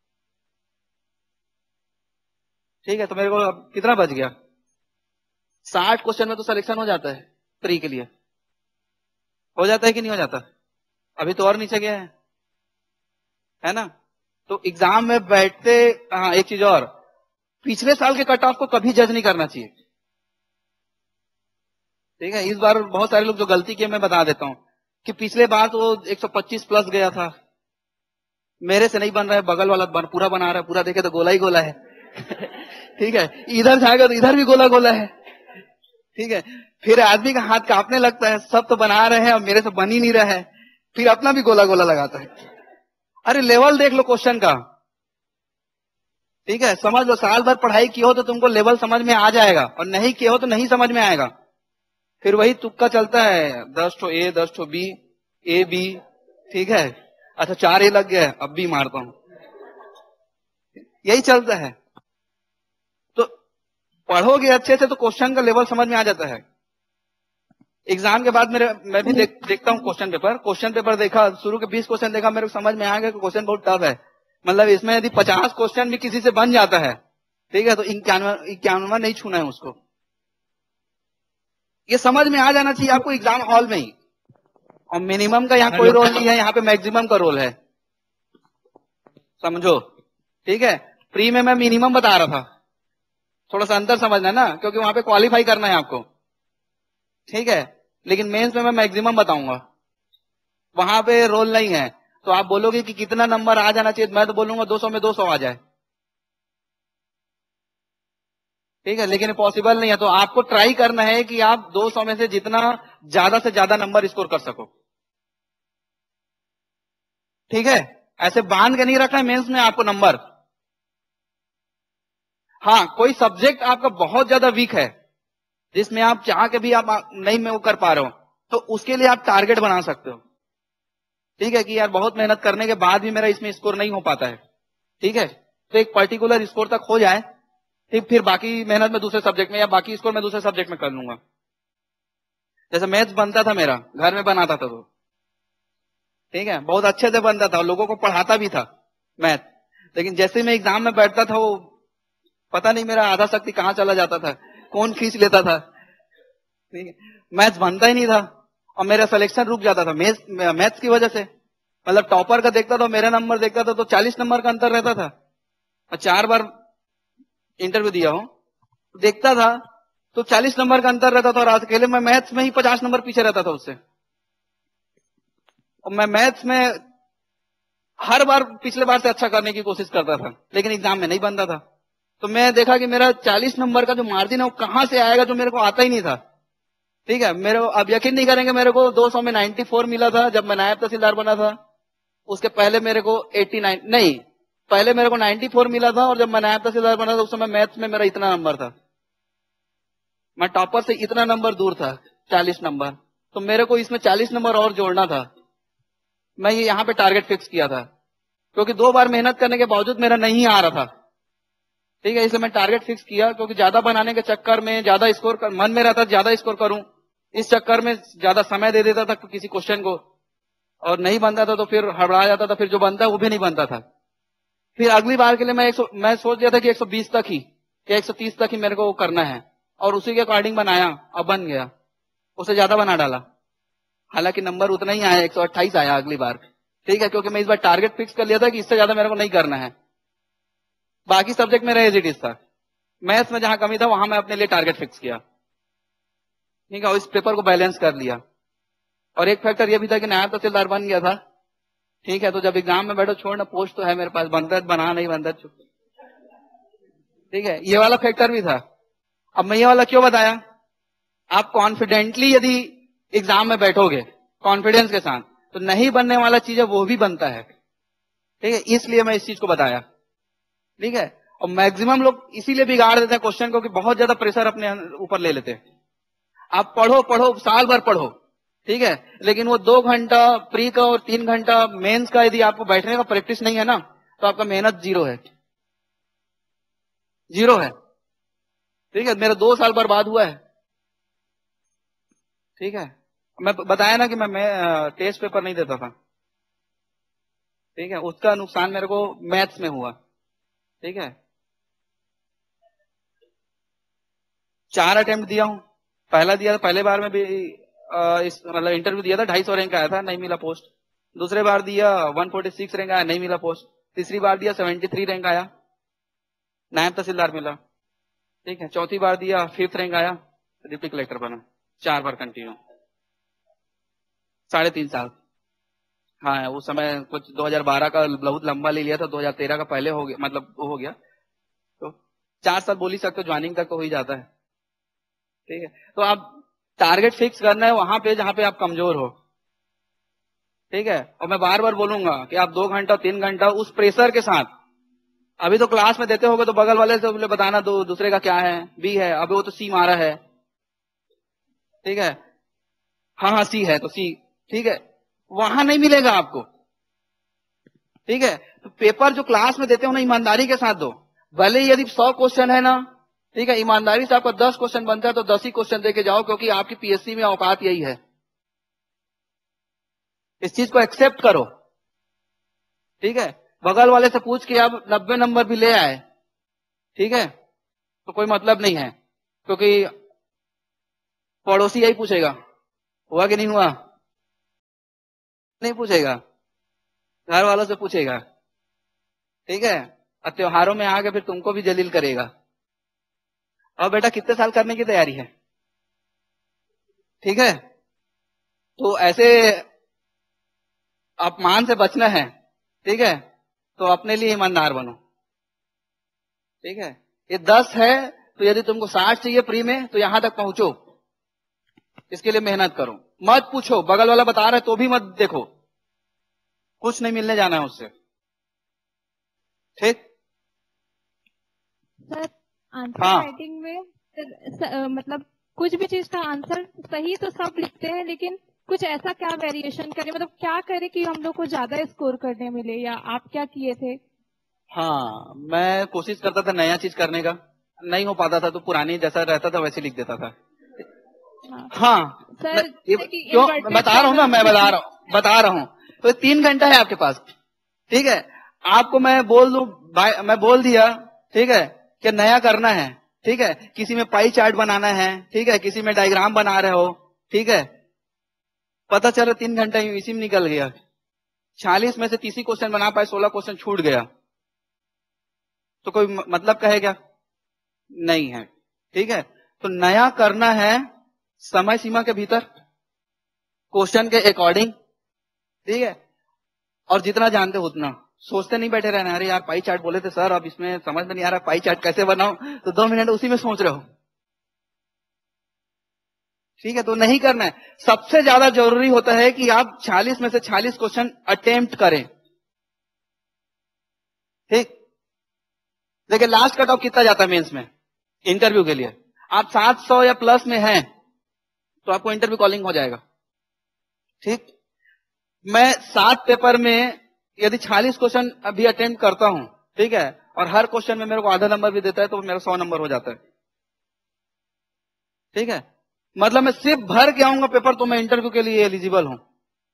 ठीक है, तो मेरे को अब कितना बच गया? साठ क्वेश्चन में तो सिलेक्शन हो जाता है प्री के लिए। हो जाता है कि नहीं हो जाता? अभी तो और नीचे गया है, है ना? तो एग्जाम में बैठते, हाँ एक चीज और, पिछले साल के कट ऑफ को कभी जज नहीं करना चाहिए। ठीक है, इस बार बहुत सारे लोग जो गलती किए मैं बता देता हूं कि पिछले बार तो एक सौ पच्चीस प्लस गया था, मेरे से नहीं बन रहा है, बगल वाला बन, पूरा बना रहा है, पूरा देखे तो गोला ही गोला है। ठीक है, इधर जाएगा तो इधर भी गोला गोला है। ठीक है, फिर आदमी का हाथ कांपने लगता है, सब तो बना रहे हैं और मेरे से बन ही नहीं रहा है, फिर अपना भी गोला गोला लगाता है। अरे लेवल देख लो क्वेश्चन का। ठीक है, समझ लो, साल भर पढ़ाई की हो तो तुमको लेवल समझ में आ जाएगा, और नहीं किए हो तो नहीं समझ में आएगा। फिर वही तुक्का चलता है, दस ठो ए, दस ठो बी, ए बी। ठीक है, अच्छा चार ए लग गया है, अब भी मारता हूं, यही चलता है। तो पढ़ोगे अच्छे से तो क्वेश्चन का लेवल समझ में आ जाता है। एग्जाम के बाद मेरे मैं भी देख, देखता हूँ क्वेश्चन पेपर। क्वेश्चन पेपर देखा, शुरू के बीस क्वेश्चन देखा, मेरे को समझ में आ गया कि क्वेश्चन बहुत टफ है। मतलब इसमें यदि पचास क्वेश्चन भी किसी से बन जाता है, ठीक है, तो इक्यानवे इक्यानवा नहीं छूना है उसको। ये समझ में आ जाना चाहिए आपको एग्जाम हॉल में ही। और मिनिमम का यहाँ कोई रोल नहीं है, यहाँ पे मैक्सिमम का रोल है, समझो। ठीक है, प्री में मैं मिनिमम बता रहा था, थोड़ा सा अंतर समझना ना, क्योंकि वहां पे क्वालिफाई करना है आपको। ठीक है, लेकिन मेंस में मैं मैक्सिमम बताऊंगा, वहां पे रोल नहीं है। तो आप बोलोगे कि कितना नंबर आ जाना चाहिए, मैं तो बोलूंगा दो सौ में दो सौ आ जाए। ठीक है, लेकिन पॉसिबल नहीं है। तो आपको ट्राई करना है कि आप दो सौ में से जितना ज्यादा से ज्यादा नंबर स्कोर कर सको। ठीक है, ऐसे बांध के नहीं रखना है मेंस में आपको नंबर। हाँ, कोई सब्जेक्ट आपका बहुत ज्यादा वीक है, जिसमें आप चाह के भी आप नहीं में वो कर पा रहे हो, तो उसके लिए आप टारगेट बना सकते हो। ठीक है, कि यार बहुत मेहनत करने के बाद भी मेरा इसमें स्कोर नहीं हो पाता है। ठीक है, तो एक पर्टिकुलर स्कोर तक हो जाए, ठीक, फिर बाकी मेहनत में दूसरे सब्जेक्ट में, या बाकी स्कोर में दूसरे सब्जेक्ट में कर लूंगा। जैसे मैथ्स बनता था मेरा, घर में बनाता था तो, ठीक है, बहुत अच्छे से बनता था, लोगों को पढ़ाता भी था मैथ। लेकिन जैसे मैं एग्जाम में बैठता था, वो पता नहीं मेरा आधा शक्ति कहाँ चला जाता था, कौन खींच लेता था। ठीक है, मैथ्स बनता ही नहीं था, और मेरा सिलेक्शन रुक जाता था मैथ्स की वजह से। मतलब टॉपर का देखता था, मेरा नंबर देखता था, तो चालीस नंबर का अंतर रहता था। और चार बार इंटरव्यू दिया हूं, देखता था तो चालीस नंबर का अंतर रहता था, और आज अकेले मैं मैथ्स में ही पचास नंबर पीछे रहता था उससे। और मैं मैथ्स में हर बार पिछले बार से अच्छा करने की कोशिश करता था, लेकिन एग्जाम में नहीं बनता था। तो मैं देखा कि मेरा चालीस नंबर का जो मार्जिन है वो कहां से आएगा, जो मेरे को आता ही नहीं था। ठीक है, मेरे को अब यकीन नहीं करेंगे, मेरे को दो सौ में चौरानवे मिला था जब मैं नायब तहसीलदार बना था। उसके पहले मेरे को नवासी नहीं पहले मेरे को चौरानवे मिला था और जब मैं नायब तहसीलदार बना था उस समय मैथ्स में मेरा इतना नंबर था, मैं टॉपर से इतना नंबर दूर था, चालीस नंबर। तो मेरे को इसमें चालीस नंबर और जोड़ना था। मैं ये यहाँ पे टारगेट फिक्स किया था क्योंकि दो बार मेहनत करने के बावजूद मेरा नहीं आ रहा था। ठीक है, इसलिए मैं टारगेट फिक्स किया क्योंकि ज्यादा बनाने के चक्कर में ज्यादा स्कोर कर, मन में रहता ज्यादा स्कोर करूं, इस चक्कर में ज्यादा समय दे देता था किसी क्वेश्चन को और नहीं बनता था तो फिर हड़बड़ा जाता था, फिर जो बनता है वो भी नहीं बनता था। फिर अगली बार के लिए मैं एक सौ मैं सोच लिया था कि एक सौ बीस तक ही या एक सौ तीस तक ही मेरे को करना है और उसी के अकॉर्डिंग बनाया, अब बन गया। उससे ज्यादा बना डाला, हालांकि नंबर उतना ही आया, एक सौ अट्ठाईस आया अगली बार। ठीक है, क्योंकि मैं इस बार टारगेट फिक्स कर लिया था कि इससे ज्यादा मेरे को नहीं करना है। बाकी सब्जेक्ट मेरा एज इट इज था, मैथ्स में जहां कमी था वहां मैं अपने लिए टारगेट फिक्स किया। ठीक है, और इस पेपर को बैलेंस कर लिया। और एक फैक्टर ये भी था कि नायब तहसीलदार बन गया था। ठीक है, तो जब एग्जाम में बैठो छोड़ना, पोस्ट तो है मेरे पास, बनता है बना, नहीं बनता चुप। ठीक है, ये वाला फैक्टर भी था। अब मैं ये वाला क्यों बताया, आप कॉन्फिडेंटली यदि एग्जाम में बैठोगे कॉन्फिडेंस के साथ तो नहीं बनने वाला चीज है वो भी बनता है। ठीक है, इसलिए मैं इस चीज को बताया। ठीक है, और मैक्सिमम लोग इसीलिए बिगाड़ देते हैं क्वेश्चन को कि बहुत ज्यादा प्रेशर अपने ऊपर ले लेते हैं। आप पढ़ो पढ़ो साल भर पढ़ो, ठीक है, लेकिन वो दो घंटा प्री का और तीन घंटा मेंस का यदि आपको बैठने का प्रैक्टिस नहीं है ना तो आपका मेहनत जीरो है, जीरो है। ठीक है, मेरा दो साल बर्बाद हुआ है। ठीक है, मैं बताया ना कि मैं, मैं टेस्ट पेपर नहीं देता था। ठीक है, उसका नुकसान मेरे को मैथ्स में हुआ। ठीक है, चार अटेम्प्ट दिया हूं, पहला दिया था, पहले बार में भी आ, इस मतलब इंटरव्यू दिया था, ढाई सौ रैंक आया था, नहीं मिला पोस्ट। दूसरे बार दिया एक सौ छियालीस रैंक आया, नहीं मिला पोस्ट। तीसरी बार दिया तिहत्तर रैंक आया, नायब तहसीलदार मिला। ठीक है, चौथी बार दिया फिफ्थ रैंक आया, डिप्टी कलेक्टर बना। चार बार कंटिन्यू, साढ़े तीन साल। हाँ, उस समय कुछ दो हज़ार बारह का बहुत लंबा ले लिया था, दो हज़ार तेरह का पहले हो गया, मतलब वो हो गया। तो चार साल बोल ही सकते हो, ज्वाइनिंग तक तो हो ही जाता है। ठीक है, तो आप टारगेट फिक्स करना है वहां पे जहां पे आप कमजोर हो। ठीक है, और मैं बार बार बोलूंगा कि आप दो घंटा तीन घंटा उस प्रेशर के साथ, अभी तो क्लास में देते होगे तो बगल वाले से बोले बताना दो दूसरे का क्या है, बी है, अभी वो तो सी मारा है। ठीक है, हाँ हाँ सी है तो सी। ठीक है, वहां नहीं मिलेगा आपको। ठीक है, तो पेपर जो क्लास में देते हो ना ईमानदारी के साथ दो, भले ही यदि सौ क्वेश्चन है ना, ठीक है, ईमानदारी से आपका दस क्वेश्चन बनता है तो दस ही क्वेश्चन देके जाओ, क्योंकि आपकी पीएससी में औकात यही है। इस चीज को एक्सेप्ट करो। ठीक है, बगल वाले से पूछ के आप नब्बे नंबर भी ले आए, ठीक है, तो कोई मतलब नहीं है, क्योंकि पड़ोसी यही पूछेगा हुआ कि नहीं हुआ, नहीं पूछेगा, घर वालों से पूछेगा। ठीक है, और त्योहारों में आके फिर तुमको भी जलील करेगा। और बेटा कितने साल करने की तैयारी है? ठीक है, तो ऐसे अपमान से बचना है। ठीक है, तो अपने लिए ईमानदार बनो। ठीक है, ये दस है तो यदि तुमको साठ चाहिए प्री में तो यहां तक पहुंचो, इसके लिए मेहनत करो। मत पूछो, बगल वाला बता रहा है तो भी मत देखो, कुछ नहीं मिलने जाना है उससे। ठीक सर, आंसर हाँ। राइटिंग में सर, स, अ, मतलब कुछ भी चीज का आंसर सही तो सब लिखते हैं, लेकिन कुछ ऐसा क्या वेरिएशन करें, मतलब क्या करें कि हम लोग को ज्यादा स्कोर करने मिले, या आप क्या किए थे? हाँ, मैं कोशिश करता था नया चीज करने का, नहीं हो पाता था तो पुरानी जैसा रहता था वैसे लिख देता था। हाँ, हाँ, सर, मैं- ये जैसे कि क्यों inverted बता रहा हूँ ना, मैं commas- बता रहा हूँ बता रहा हूँ तो तीन घंटा है आपके पास। ठीक है, आपको मैं बोल दूं, मैं बोल दिया, ठीक है, कि नया करना है। ठीक है, किसी में पाई चार्ट बनाना है, ठीक है, किसी में डायग्राम बना रहे हो। ठीक है, पता चला तीन घंटा इसी में निकल गया, छियालीस में से तीस ही क्वेश्चन बना पाए, सोलह क्वेश्चन छूट गया, तो कोई मतलब कहे क्या? नहीं है। ठीक है, तो नया करना है समय सीमा के भीतर, क्वेश्चन के अकॉर्डिंग। ठीक है, और जितना जानते हो उतना, सोचते नहीं बैठे रहना, अरे यार पाई चार्ट बोले थे सर, अब इसमें समझ में नहीं आ रहा पाई चार्ट कैसे बनाओ, तो दो मिनट उसी में सोच रहे हो। ठीक है, तो नहीं करना है। सबसे ज्यादा जरूरी होता है कि आप छियालीस में से छियालीस क्वेश्चन अटेम्प्ट करें। ठीक। देखिए लास्ट कट ऑफ कितना जाता है मेंस में इंटरव्यू के लिए, आप सात सौ या प्लस में हैं तो आपको इंटरव्यू कॉलिंग हो जाएगा। ठीक, मैं सात पेपर में यदि छियालीस क्वेश्चन अभी अटेम्प्ट करता हूं, ठीक है, और हर क्वेश्चन में मेरे को आधा नंबर भी देता है तो मेरा सौ नंबर हो जाता है। ठीक है, मतलब मैं सिर्फ भर के आऊंगा पेपर तो मैं इंटरव्यू के लिए एलिजिबल हूं।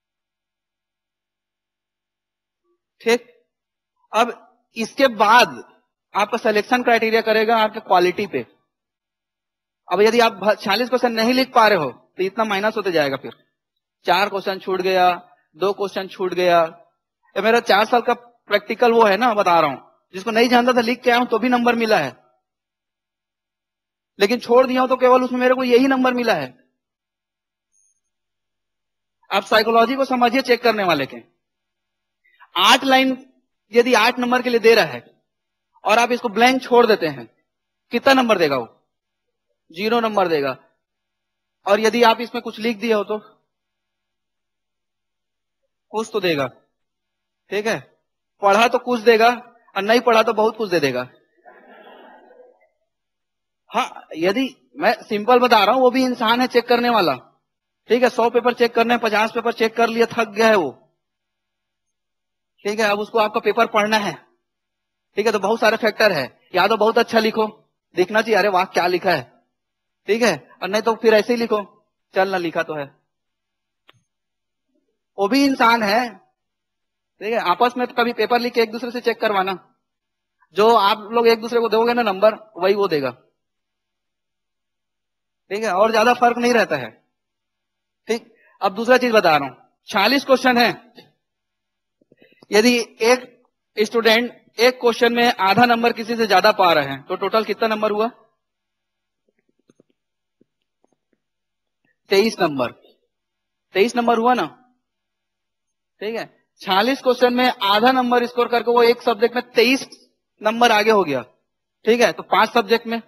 ठीक, अब इसके बाद आपका सिलेक्शन क्राइटेरिया करेगा आपके क्वालिटी पे। अब यदि आप छियालीस क्वेश्चन नहीं लिख पा रहे हो तो इतना माइनस होते जाएगा, फिर चार क्वेश्चन छूट गया, दो क्वेश्चन छूट गया। ये मेरा चार साल का प्रैक्टिकल वो है ना, बता रहा हूं, जिसको नहीं जानता था लिख के आया हूं तो भी नंबर मिला है, लेकिन छोड़ दिया हूं तो केवल उसमें मेरे को यही नंबर मिला है। आप साइकोलॉजी को समझिए चेक करने वाले के। आठ लाइन यदि आठ नंबर के लिए दे रहा है और आप इसको ब्लैंक छोड़ देते हैं, कितना नंबर देगा वो? जीरो नंबर देगा। और यदि आप इसमें कुछ लिख दिए हो तो कुछ तो देगा। ठीक है, पढ़ा तो कुछ देगा और नहीं पढ़ा तो बहुत कुछ दे देगा। हाँ, यदि मैं सिंपल बता रहा हूं, वो भी इंसान है चेक करने वाला। ठीक है, सौ पेपर चेक करने, पचास पेपर चेक कर लिया, थक गया है वो। ठीक है, अब उसको आपका पेपर पढ़ना है। ठीक है, तो बहुत सारे फैक्टर है, या तो बहुत अच्छा लिखो, देखना चाहिए अरे वाह क्या लिखा है। ठीक है, और नहीं तो फिर ऐसे ही लिखो, चल ना लिखा तो है। वो भी इंसान है। ठीक है, आपस में कभी पेपर लिख के एक दूसरे से चेक करवाना, जो आप लोग एक दूसरे को दोगे ना नंबर, वही वो देगा। ठीक है, और ज्यादा फर्क नहीं रहता है। ठीक, अब दूसरा चीज बता रहा हूं, छियालीस क्वेश्चन है, यदि एक स्टूडेंट एक क्वेश्चन में आधा नंबर किसी से ज्यादा पा रहे हैं तो टोटल कितना नंबर हुआ? तेईस नंबर। तेईस नंबर हुआ ना। ठीक है, छियालीस क्वेश्चन में आधा नंबर स्कोर करके वो एक सब्जेक्ट में तेईस नंबर आगे हो गया। ठीक है, तो पांच सब्जेक्ट में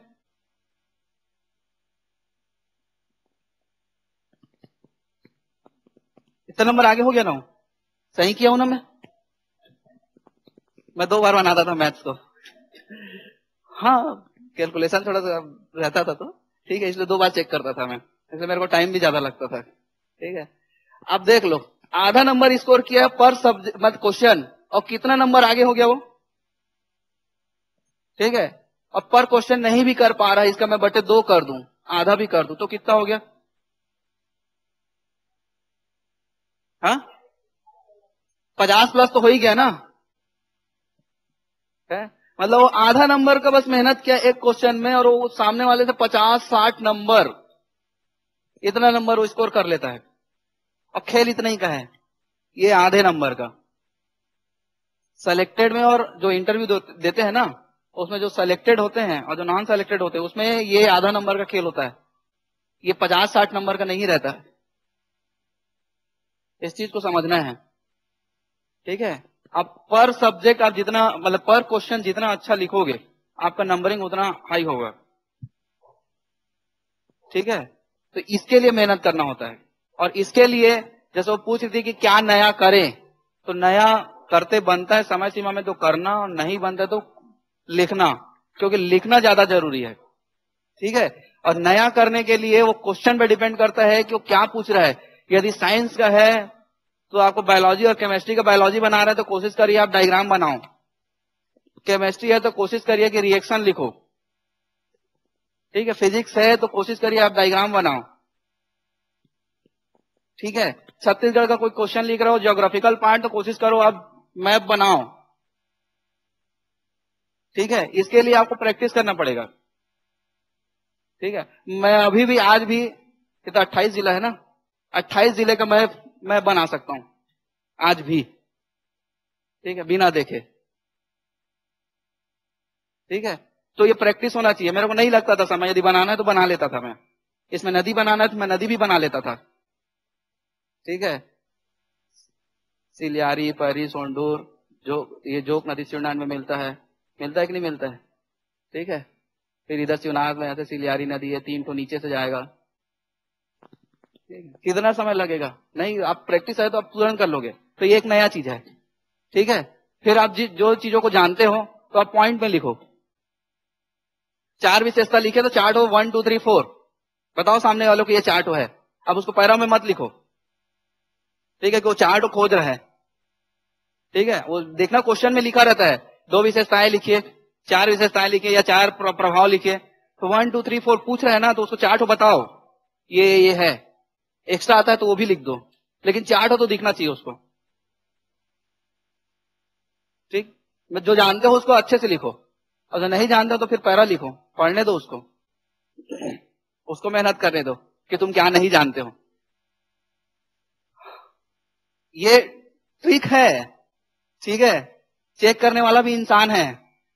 इतना नंबर आगे हो गया ना। सही किया हूं ना मैं? मैं दो बार बनाता था मैथ्स को। हाँ, कैलकुलेशन थोड़ा सा रहता था तो ठीक है, इसलिए दो बार चेक करता था मैं, इसलिए मेरे को टाइम भी ज्यादा लगता था। ठीक है, अब देख लो, आधा नंबर स्कोर किया पर सब्जेक्ट मतलब क्वेश्चन, और कितना नंबर आगे हो गया वो? ठीक है, अब पर क्वेश्चन नहीं भी कर पा रहा है, इसका मैं बटे दो कर दूं, आधा भी कर दूं, तो कितना हो गया? हाँ, पचास प्लस तो हो ही गया ना। है? मतलब वो आधा नंबर का बस मेहनत किया एक क्वेश्चन में, और वो सामने वाले से पचास साठ नंबर, इतना नंबर वो स्कोर कर लेता है। अब खेल इतना ही का है, ये आधे नंबर का। सेलेक्टेड में और जो इंटरव्यू देते हैं ना, उसमें जो सेलेक्टेड होते हैं और जो नॉन सेलेक्टेड होते हैं, उसमें ये आधा नंबर का खेल होता है, ये पचास साठ नंबर का नहीं रहता है। इस चीज को समझना है। ठीक है, अब पर सब्जेक्ट आप जितना मतलब पर क्वेश्चन जितना अच्छा लिखोगे, आपका नंबरिंग उतना हाई होगा। ठीक है, तो इसके लिए मेहनत करना होता है। और इसके लिए जैसे वो पूछ रही थी कि क्या नया करें, तो नया करते बनता है समय सीमा में तो करना, और नहीं बनता तो लिखना, क्योंकि लिखना ज्यादा जरूरी है। ठीक है, और नया करने के लिए वो क्वेश्चन पे डिपेंड करता है कि वो क्या पूछ रहा है। यदि साइंस का है तो आपको बायोलॉजी और केमिस्ट्री का बायोलॉजी बना रहा है तो कोशिश करिए आप डायग्राम बनाओ। केमिस्ट्री है तो कोशिश करिए कि रिएक्शन लिखो। ठीक है, फिजिक्स है तो कोशिश करिए आप डायग्राम बनाओ। ठीक है, छत्तीसगढ़ का कोई क्वेश्चन लिख रहे हो ज्योग्राफिकल पार्ट, तो कोशिश करो आप मैप बनाओ। ठीक है, इसके लिए आपको प्रैक्टिस करना पड़ेगा। ठीक है, मैं अभी भी आज भी कितना अट्ठाईस जिला है ना, अट्ठाईस जिले का मैप मैं बना सकता हूं आज भी। ठीक है, बिना देखे। ठीक है, तो ये प्रैक्टिस होना चाहिए। मेरे को नहीं लगता था समय, यदि बनाना है तो बना लेता था मैं। इसमें नदी बनाना है तो मैं नदी भी बना लेता था। ठीक है, सिलियारी, परी, सोंडूर, जो ये जोक नदी शिवनाथ में मिलता है, मिलता है कि नहीं मिलता है? ठीक है, फिर इधर शिवनाथ में ऐसे सिलियारी नदी है, तीन तो नीचे से जाएगा। कितना समय लगेगा? नहीं, आप प्रैक्टिस है तो आप तुरंत कर लोगे। तो ये एक नया चीज है। ठीक है, फिर आप जि- जो चीजों को जानते हो तो आप पॉइंट में लिखो। चार विशेषता लिखे तो चार्ट हो वन टू थ्री फोर, बताओ सामने वालों को ये चार्ट हो है। अब उसको पैरा में मत लिखो, ठीक है, कि वो चार्ट खोज रहा है, ठीक है, वो देखना क्वेश्चन में लिखा रहता है। दो विशेषताएं लिखिए, चार विशेषताएं लिखिए या चार प्र- प्रभाव लिखिए, तो वन टू थ्री फोर पूछ रहे हैं ना, तो उसको चार्ट हो बताओ ये ये है। एक्स्ट्रा आता है तो वो भी लिख दो, लेकिन चार्ट हो तो दिखना चाहिए उसको, ठीक। मैं जो जानते हो उसको अच्छे से लिखो, और जो नहीं जानते हो तो फिर पैरा लिखो, पढ़ने दो उसको, उसको मेहनत करने दो कि तुम क्या नहीं जानते हो। ये ट्रिक है, ठीक है, चेक करने वाला भी इंसान है।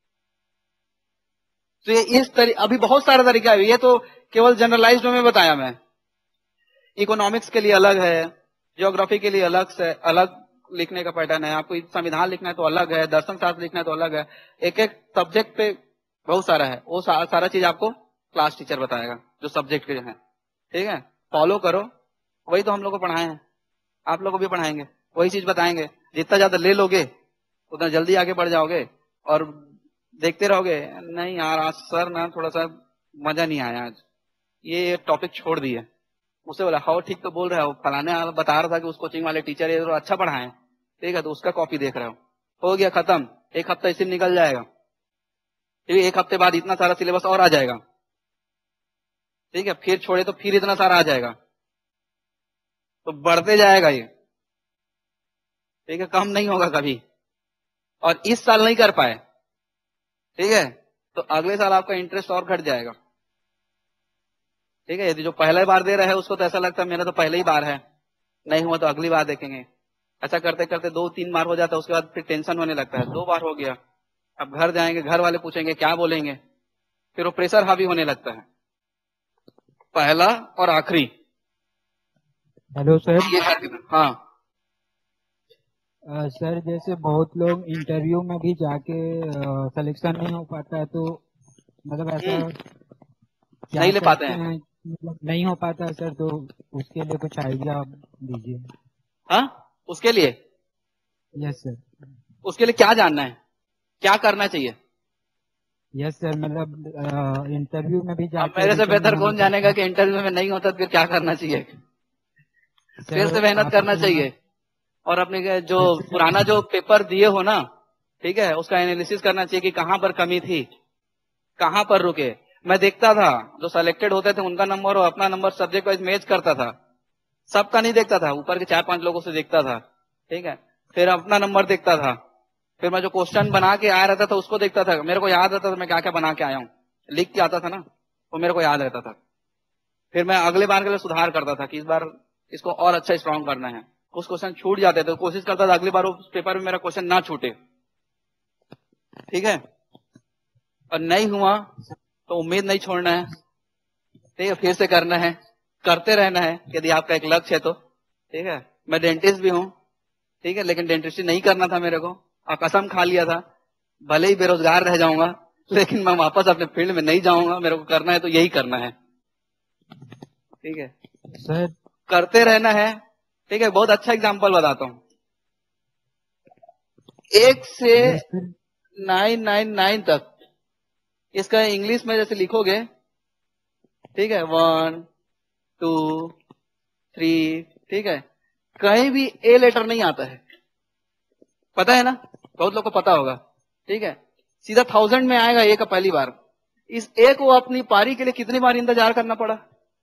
तो ये इस तरीके, अभी बहुत सारे तरीका है, ये तो केवल जनरलाइज्ड में बताया मैं। इकोनॉमिक्स के लिए अलग है, ज्योग्राफी के लिए अलग से अलग लिखने का पैटर्न है, आपको संविधान लिखना है तो अलग है, दर्शन शास्त्र लिखना है तो अलग है, एक एक सब्जेक्ट पे बहुत सारा है। वो सा, सारा चीज आपको क्लास टीचर बताएगा जो सब्जेक्ट के हैं, ठीक है। फॉलो करो, वही तो हम लोग को पढ़ाए हैं, आप लोग को भी पढ़ाएंगे, वही चीज बताएंगे। जितना ज्यादा ले लोगे उतना जल्दी आगे बढ़ जाओगे, और देखते रहोगे नहीं यार आज सर ना थोड़ा सा मजा नहीं आया, आज ये टॉपिक छोड़ दिए। उससे बोला हाँ ठीक तो बोल रहा है, वो फलाने वाला बता रहा था कि उस कोचिंग वाले टीचर ये तो अच्छा पढ़ाए, ठीक है, तो उसका कॉपी देख रहे हो, हो गया खत्म। एक हफ्ता इसी में निकल जाएगा, ठीक है, एक हफ्ते बाद इतना सारा सिलेबस और आ जाएगा, ठीक है, फिर छोड़े तो फिर इतना सारा आ जाएगा, तो बढ़ते जाएगा ये, ठीक है, कम नहीं होगा कभी। और इस साल नहीं कर पाए, ठीक है, तो अगले साल आपका इंटरेस्ट और घट जाएगा, ठीक है। यदि जो पहले बार दे रहा है उसको तो ऐसा लगता है मेरा तो पहले ही बार है, नहीं हुआ तो अगली बार देखेंगे। ऐसा करते करते दो तीन बार हो जाता है, उसके बाद फिर टेंशन होने लगता है, दो बार हो गया, अब घर जाएंगे, घर वाले पूछेंगे क्या बोलेंगे, फिर वो प्रेशर हावी होने लगता है। पहला और आखिरी, हेलो सर। ये है- हाँ अ, सर जैसे बहुत लोग इंटरव्यू में भी जाके सिलेक्शन नहीं हो पाता है, तो मतलब ऐसा हम्म, क्या नहीं ले पाते करते हैं, हैं, मतलब नहीं हो पाता है सर, तो उसके लिए कुछ आइडिया आप दीजिए। हाँ उसके लिए, यस सर। उसके लिए क्या जानना है, क्या करना चाहिए। यस सर, मतलब इंटरव्यू में भी अब जाके मेरे से रिटर्न बेहतर नहीं हो कौन जानेगा पाता कि इंटरव्यू में नहीं होता तो फिर क्या करना चाहिए। फिर सर। से मेहनत आप करना अपना चाहिए, और अपने के जो जैसे पुराना जो पेपर दिए हो ना, ठीक है, उसका एनालिसिस करना चाहिए कि कहां पर कमी थी, कहां पर रुके। मैं देखता था जो सिलेक्टेड होते थे उनका नंबर और अपना नंबर सब्जेक्ट वाइज मैच करता था, सबका नहीं देखता था, ऊपर के चार पांच लोगों से देखता था, ठीक है, फिर अपना नंबर देखता था, फिर मैं जो क्वेश्चन बना के आया रहता था उसको देखता था, मेरे को याद रहता था मैं क्या क्या बना के आया हूँ, लिख के आता था ना, वो मेरे को याद रहता था। फिर मैं अगले बार के लिए सुधार करता था कि इस बार इसको और अच्छा स्ट्रॉन्ग करना है। कुछ क्वेश्चन छूट जाते थे तो कोशिश करता था अगली बार उस पेपर में मेरा क्वेश्चन ना छूटे, ठीक है। और नहीं हुआ तो उम्मीद नहीं छोड़ना है, ठीक है, फिर से करना है, करते रहना है यदि आपका एक लक्ष्य है तो, ठीक है। मैं डेंटिस्ट भी हूँ, ठीक है, लेकिन डेंटिस्ट्री नहीं करना था मेरे को, और कसम खा लिया था भले ही बेरोजगार रह जाऊंगा लेकिन मैं वापस अपने फील्ड में नहीं जाऊंगा, मेरे को करना है तो यही करना है, ठीक है, सर। करते रहना है, ठीक है। बहुत अच्छा एग्जांपल बताता हूँ, एक से yes sir. Nine nine nine तक इसका इंग्लिश में जैसे लिखोगे, ठीक है, वन टू थ्री, ठीक है, कहीं भी ए लेटर नहीं आता है, पता है ना, बहुत लोग को पता होगा, ठीक है, सीधा थाउजेंड में आएगा ए का पहली बार। इस ए को अपनी पारी के लिए कितनी बार इंतजार करना पड़ा,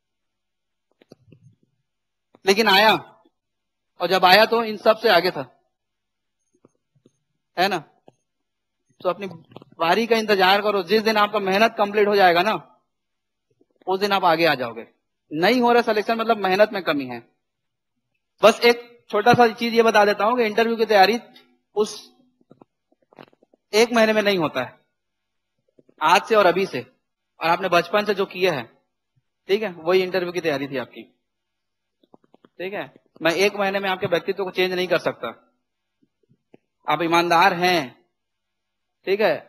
लेकिन आया, और जब आया तो इन सब से आगे था, है ना। तो अपनी बारी का इंतजार करो, जिस दिन आपका मेहनत कंप्लीट हो जाएगा ना उस दिन आप आगे आ जाओगे। नहीं हो रहा सिलेक्शन मतलब मेहनत में कमी है। बस एक छोटा सा चीज ये बता देता हूं कि इंटरव्यू की तैयारी उस एक महीने में नहीं होता है, आज से और अभी से, और आपने बचपन से जो किया है, ठीक है, वही इंटरव्यू की तैयारी थी आपकी, ठीक है। मैं एक महीने में आपके व्यक्तित्व को चेंज नहीं कर सकता। आप ईमानदार हैं, ठीक है,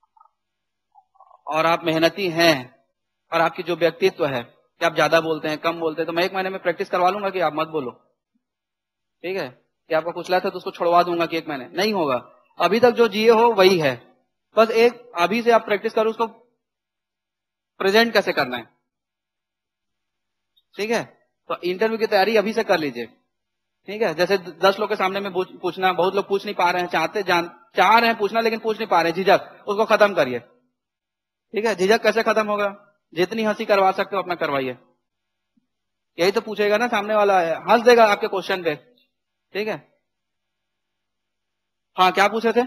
और आप मेहनती हैं, और आपकी जो व्यक्तित्व है कि आप ज्यादा बोलते हैं कम बोलते हैं, तो मैं एक महीने में प्रैक्टिस करवा लूंगा कि आप मत बोलो, ठीक है, कि आपका कुछ था तो उसको छोड़वा दूंगा कि एक महीने नहीं होगा। अभी तक जो जिए हो वही है, बस एक अभी से आप प्रैक्टिस करो उसको प्रेजेंट कैसे करना है। ठीक है, तो इंटरव्यू की तैयारी अभी से कर लीजिए। ठीक है, जैसे दस लोग के सामने में पूछना, बहुत लोग पूछ नहीं पा रहे हैं, चाहते जान चाह रहे हैं पूछना लेकिन पूछ नहीं पा रहे हैं, झिझक, उसको खत्म करिए। ठीक है, झिझक कैसे खत्म होगा, जितनी हंसी करवा सकते हो अपना करवाइए। यही तो पूछेगा ना सामने वाला, है हंस देगा आपके क्वेश्चन पे। ठीक है, हाँ क्या पूछे थे?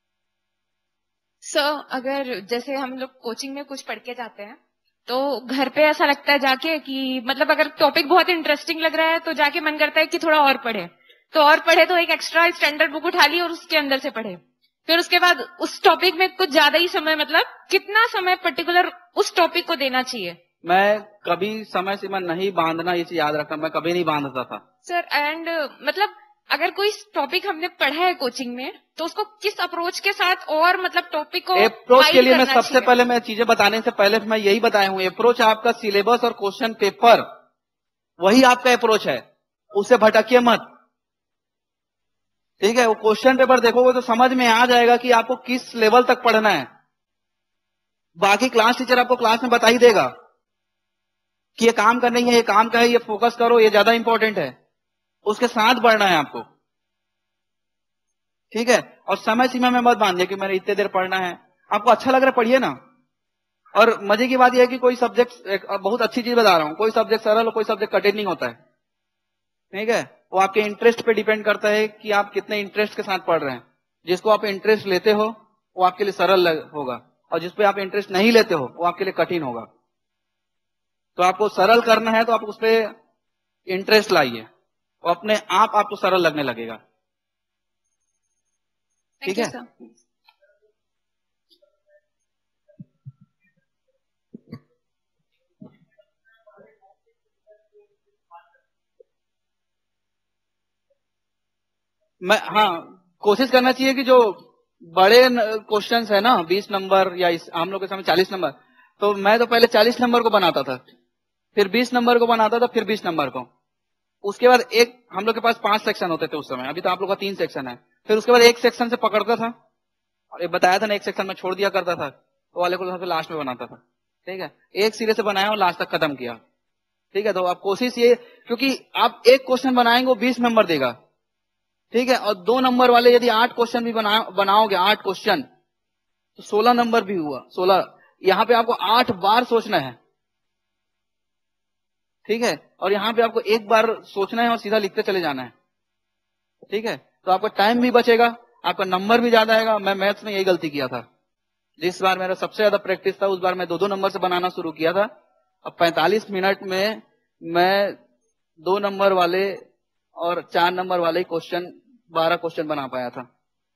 सर अगर जैसे हम लोग कोचिंग में कुछ पढ़ के जाते हैं तो घर पे ऐसा लगता है जाके कि मतलब अगर टॉपिक बहुत इंटरेस्टिंग लग रहा है तो जाके मन करता है कि थोड़ा और पढ़े, तो और पढ़े तो एक एक्स्ट्रा स्टैंडर्ड बुक उठा ली और उसके अंदर से पढ़े, फिर उसके बाद उस टॉपिक में कुछ ज्यादा ही समय, मतलब कितना समय पर्टिकुलर उस टॉपिक को देना चाहिए? मैं कभी समय सीमा नहीं बांधना, ये चीज याद रखना, मैं कभी नहीं बांधता था सर। एंड मतलब अगर कोई टॉपिक हमने पढ़ा है कोचिंग में तो उसको किस अप्रोच के साथ और मतलब टॉपिक को अप्रोच के लिए मैं सबसे पहले, मैं चीजें बताने से पहले मैं यही बताया हूं, अप्रोच आपका सिलेबस और क्वेश्चन पेपर, वही आपका अप्रोच है, उससे भटकिए मत। ठीक है, वो क्वेश्चन पेपर देखोगे तो समझ में आ जाएगा कि आपको किस लेवल तक पढ़ना है। बाकी क्लास टीचर आपको क्लास में बता ही देगा कि ये काम करना है, ये काम का है, ये फोकस करो, ये ज्यादा इंपॉर्टेंट है, उसके साथ बढ़ना है आपको। ठीक है, और समय सीमा में मत बांधिए कि मैंने इतने देर पढ़ना है, आपको अच्छा लग रहा है पढ़िए ना। और मजे की बात यह है कि कोई सब्जेक्ट, बहुत अच्छी चीज बता रहा हूं, कोई सब्जेक्ट सरल और कोई सब्जेक्ट कठिन नहीं होता है। ठीक है, वो आपके इंटरेस्ट पे डिपेंड करता है कि आप कितने इंटरेस्ट के साथ पढ़ रहे हैं। जिसको आप इंटरेस्ट लेते हो वो आपके लिए सरल होगा, और जिसपे आप इंटरेस्ट नहीं लेते हो वो आपके लिए कठिन होगा। तो आपको सरल करना है तो आप उस पर इंटरेस्ट लाइए, और अपने आप आपको सरल लगने लगेगा। ठीक है, मैं हाँ कोशिश करना चाहिए कि जो बड़े क्वेश्चंस है ना, बीस नंबर या इस, हम लोग के सामने चालीस नंबर, तो मैं तो पहले चालीस नंबर को बनाता था, फिर बीस नंबर को बनाता था, फिर बीस नंबर को। उसके बाद एक, हम लोग के पास पांच सेक्शन होते थे उस समय, अभी तो आप लोग का तीन सेक्शन है। फिर उसके बाद एक सेक्शन से पकड़ता था, और एक बताया था ना, एक सेक्शन में छोड़ दिया करता था, तो वाले को सबसे लास्ट में बनाता था। ठीक है, एक सिरे से बनाया और लास्ट तक खत्म किया। ठीक है, तो आप कोशिश ये, क्योंकि आप एक क्वेश्चन बनाएंगे वो बीस नंबर देगा। ठीक है, और दो नंबर वाले यदि आठ क्वेश्चन भी बना बनाओगे, आठ क्वेश्चन, तो सोलह नंबर भी हुआ, सोलह। यहां पे आपको आठ बार सोचना है। ठीक है, और यहां पे आपको एक बार सोचना है और सीधा लिखते चले जाना है। ठीक है, तो आपका टाइम भी बचेगा, आपका नंबर भी ज्यादा आएगा। मैं मैथ्स में यही गलती किया था, जिस बार मेरा सबसे ज्यादा प्रैक्टिस था उस बार मैं दो दो नंबर से बनाना शुरू किया था। अब पैंतालीस मिनट में मैं दो नंबर वाले और चार नंबर वाले क्वेश्चन, बारह क्वेश्चन बना पाया था,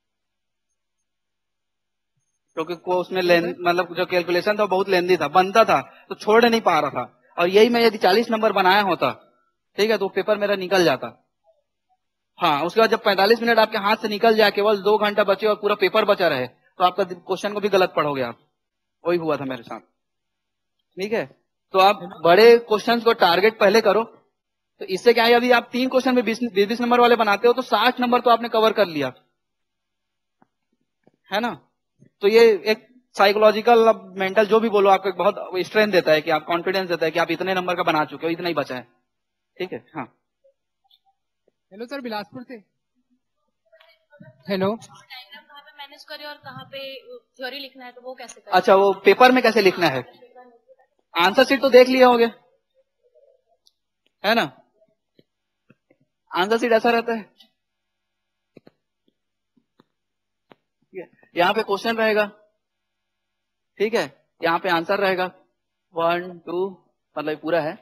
क्योंकि को उसमें मतलब जो कैलकुलेशन था बहुत लेंदी था, बनता था तो छोड़ नहीं पा रहा था। और यही मैं यदि चालीस नंबर बनाया होता, ठीक है, तो पेपर मेरा निकल जाता। हाँ, उसके बाद जब पैंतालीस मिनट आपके हाथ से निकल जाए, केवल दो घंटा बचे और पूरा पेपर बचा रहे, तो आपका क्वेश्चन को भी गलत पढ़ोगे आप। वही हुआ था मेरे साथ। ठीक है, तो आप बड़े क्वेश्चन को टारगेट पहले करो, तो इससे क्या है, यदि आप तीन क्वेश्चन में बीस बीस नंबर वाले बनाते हो तो साठ नंबर तो आपने कवर कर लिया है ना। तो ये एक साइकोलॉजिकल, अब मेंटल जो भी बोलो, आपको एक बहुत स्ट्रेंथ देता है कि आप कॉन्फिडेंस देता है कि आप इतने नंबर का बना चुके हो, इतना ही बचा है। ठीक है, हाँ। हेलो सर, बिलासपुर से। हेलो, डायग्राम कहाँ पे मैनेज करें और कहाँ पे थ्योरी लिखना है, तो वो कैसे करें? अच्छा, वो पेपर में कैसे लिखना है? आंसर शीट तो देख लिए होंगे, है ना। आंसर शीट ऐसा रहता है, यहाँ पे क्वेश्चन रहेगा, ठीक है, यहाँ पे आंसर रहेगा, वन टू मतलब पूरा है,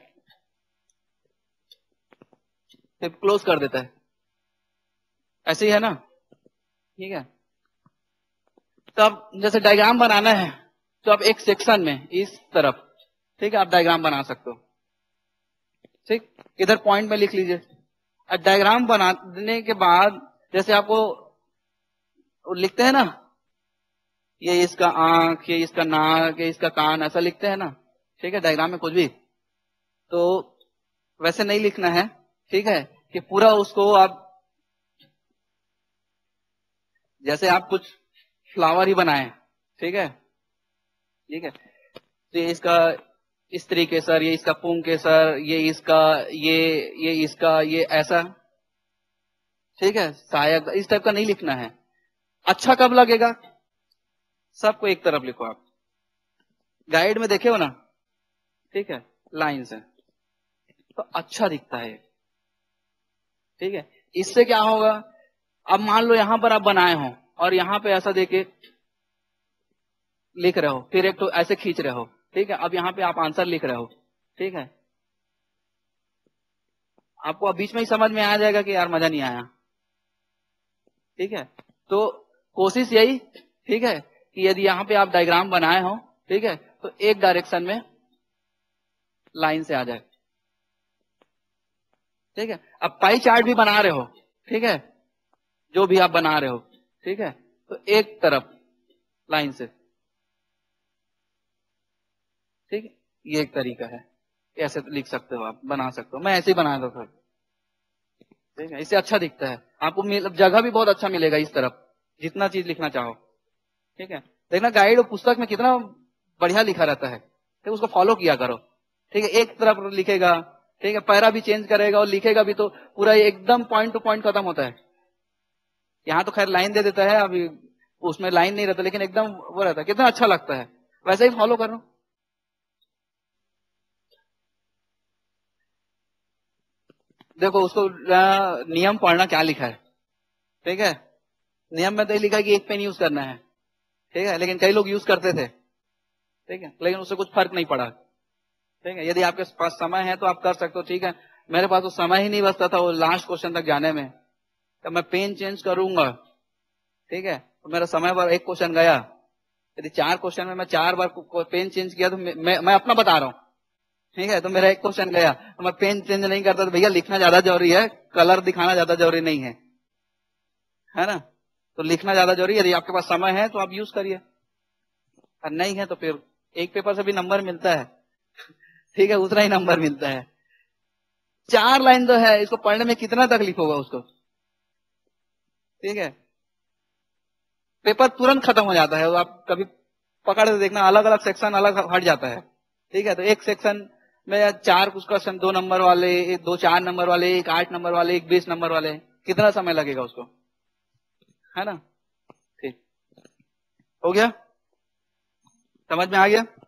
फिर क्लोज कर देता है, ऐसे ही है ना। ठीक है, तो अब जैसे डायग्राम बनाना है तो आप एक सेक्शन में इस तरफ, ठीक है, आप डायग्राम बना सकते हो। ठीक, इधर पॉइंट में लिख लीजिए। अब डायग्राम बनाने के बाद जैसे आपको लिखते हैं ना, ये इसका आंख, ये इसका नाक, ये इसका कान, ऐसा लिखते हैं ना। ठीक है, डायग्राम में कुछ भी तो वैसे नहीं लिखना है। ठीक है, कि पूरा उसको आप जैसे आप कुछ फ्लावर ही बनाए, ठीक है, ठीक है, तो ये इसका स्त्री केसर, ये इसका पुंग केसर, ये इसका, ये ये इसका, ये ऐसा, ठीक है, शायद इस टाइप का नहीं लिखना है। अच्छा कब लगेगा? सबको एक तरफ लिखो आप। गाइड में देखे हो ना, ठीक है, लाइन से तो अच्छा दिखता है, ठीक है। इससे क्या होगा, अब मान लो यहां पर आप बनाए हो और यहां पे ऐसा देके लिख रहे हो, फिर एक तो ऐसे खींच रहे हो, ठीक है, अब यहां पे आप आंसर लिख रहे हो, ठीक है, आपको अब बीच में ही समझ में आ जाएगा कि यार मजा नहीं आया, ठीक है। तो कोशिश यही, ठीक है, कि यदि यहां पे आप डायग्राम बनाए हो, ठीक है, तो एक डायरेक्शन में लाइन से आ जाए, ठीक है। अब पाई चार्ट भी बना रहे हो, ठीक है, जो भी आप बना रहे हो, ठीक है, तो एक तरफ लाइन से, ठीक है, ये एक तरीका है, ऐसे लिख सकते हो आप, बना सकते हो, मैं ऐसे ही बना दो फिर, ठीक है, इससे अच्छा दिखता है आपको, जगह भी बहुत अच्छा मिलेगा इस तरफ, जितना चीज लिखना चाहो, ठीक है। देखना गाइड और पुस्तक में कितना बढ़िया लिखा रहता है, ठीक है, उसको फॉलो किया करो, ठीक है, एक तरफ लिखेगा, ठीक है, पैरा भी चेंज करेगा और लिखेगा भी तो पूरा एकदम पॉइंट टू पॉइंट खत्म होता है। यहाँ तो खैर लाइन दे देता है, अभी उसमें लाइन नहीं रहता, लेकिन एकदम वो रहता है, कितना अच्छा लगता है, वैसे ही फॉलो करो। देखो उसको नियम पढ़ना क्या लिखा है, ठीक है, नियम में तो ये लिखा है कि एक पेन यूज करना है, ठीक है, लेकिन कई लोग यूज करते थे, ठीक है, लेकिन उससे कुछ फर्क नहीं पड़ा, ठीक है। यदि आपके पास समय है तो आप कर सकते हो, ठीक है, मेरे पास तो समय ही नहीं बचता था वो लास्ट क्वेश्चन तक जाने में, तो मैं पेन चेंज करूंगा, ठीक है, तो मेरा समय पर एक क्वेश्चन गया, यदि चार क्वेश्चन में मैं चार बार पेन चेंज किया तो मैं, मैं, मैं अपना बता रहा हूँ, ठीक है, तो मेरा एक क्वेश्चन गया, तो मैं पेन चेंज नहीं करता, तो भैया लिखना ज्यादा जरूरी है, कलर दिखाना ज्यादा जरूरी नहीं है, है ना, तो लिखना ज्यादा जरूरी है। यदि आपके पास समय है तो आप यूज करिए, और नहीं है तो फिर एक पेपर से भी नंबर मिलता है, ठीक है, उतना ही नंबर मिलता है। चार लाइन तो है, इसको पढ़ने में कितना तकलीफ होगा उसको, ठीक है, पेपर तुरंत खत्म हो जाता है, आप कभी पकड़ के देखना, अलग अलग सेक्शन अलग हट जाता है, ठीक है, तो एक सेक्शन में चार कुछ क्वेश्चन, दो नंबर वाले, एक दो चार नंबर वाले, एक आठ नंबर वाले, एक बीस नंबर वाले, कितना समय लगेगा उसको, है ना, ठीक हो गया, समझ में आ गया।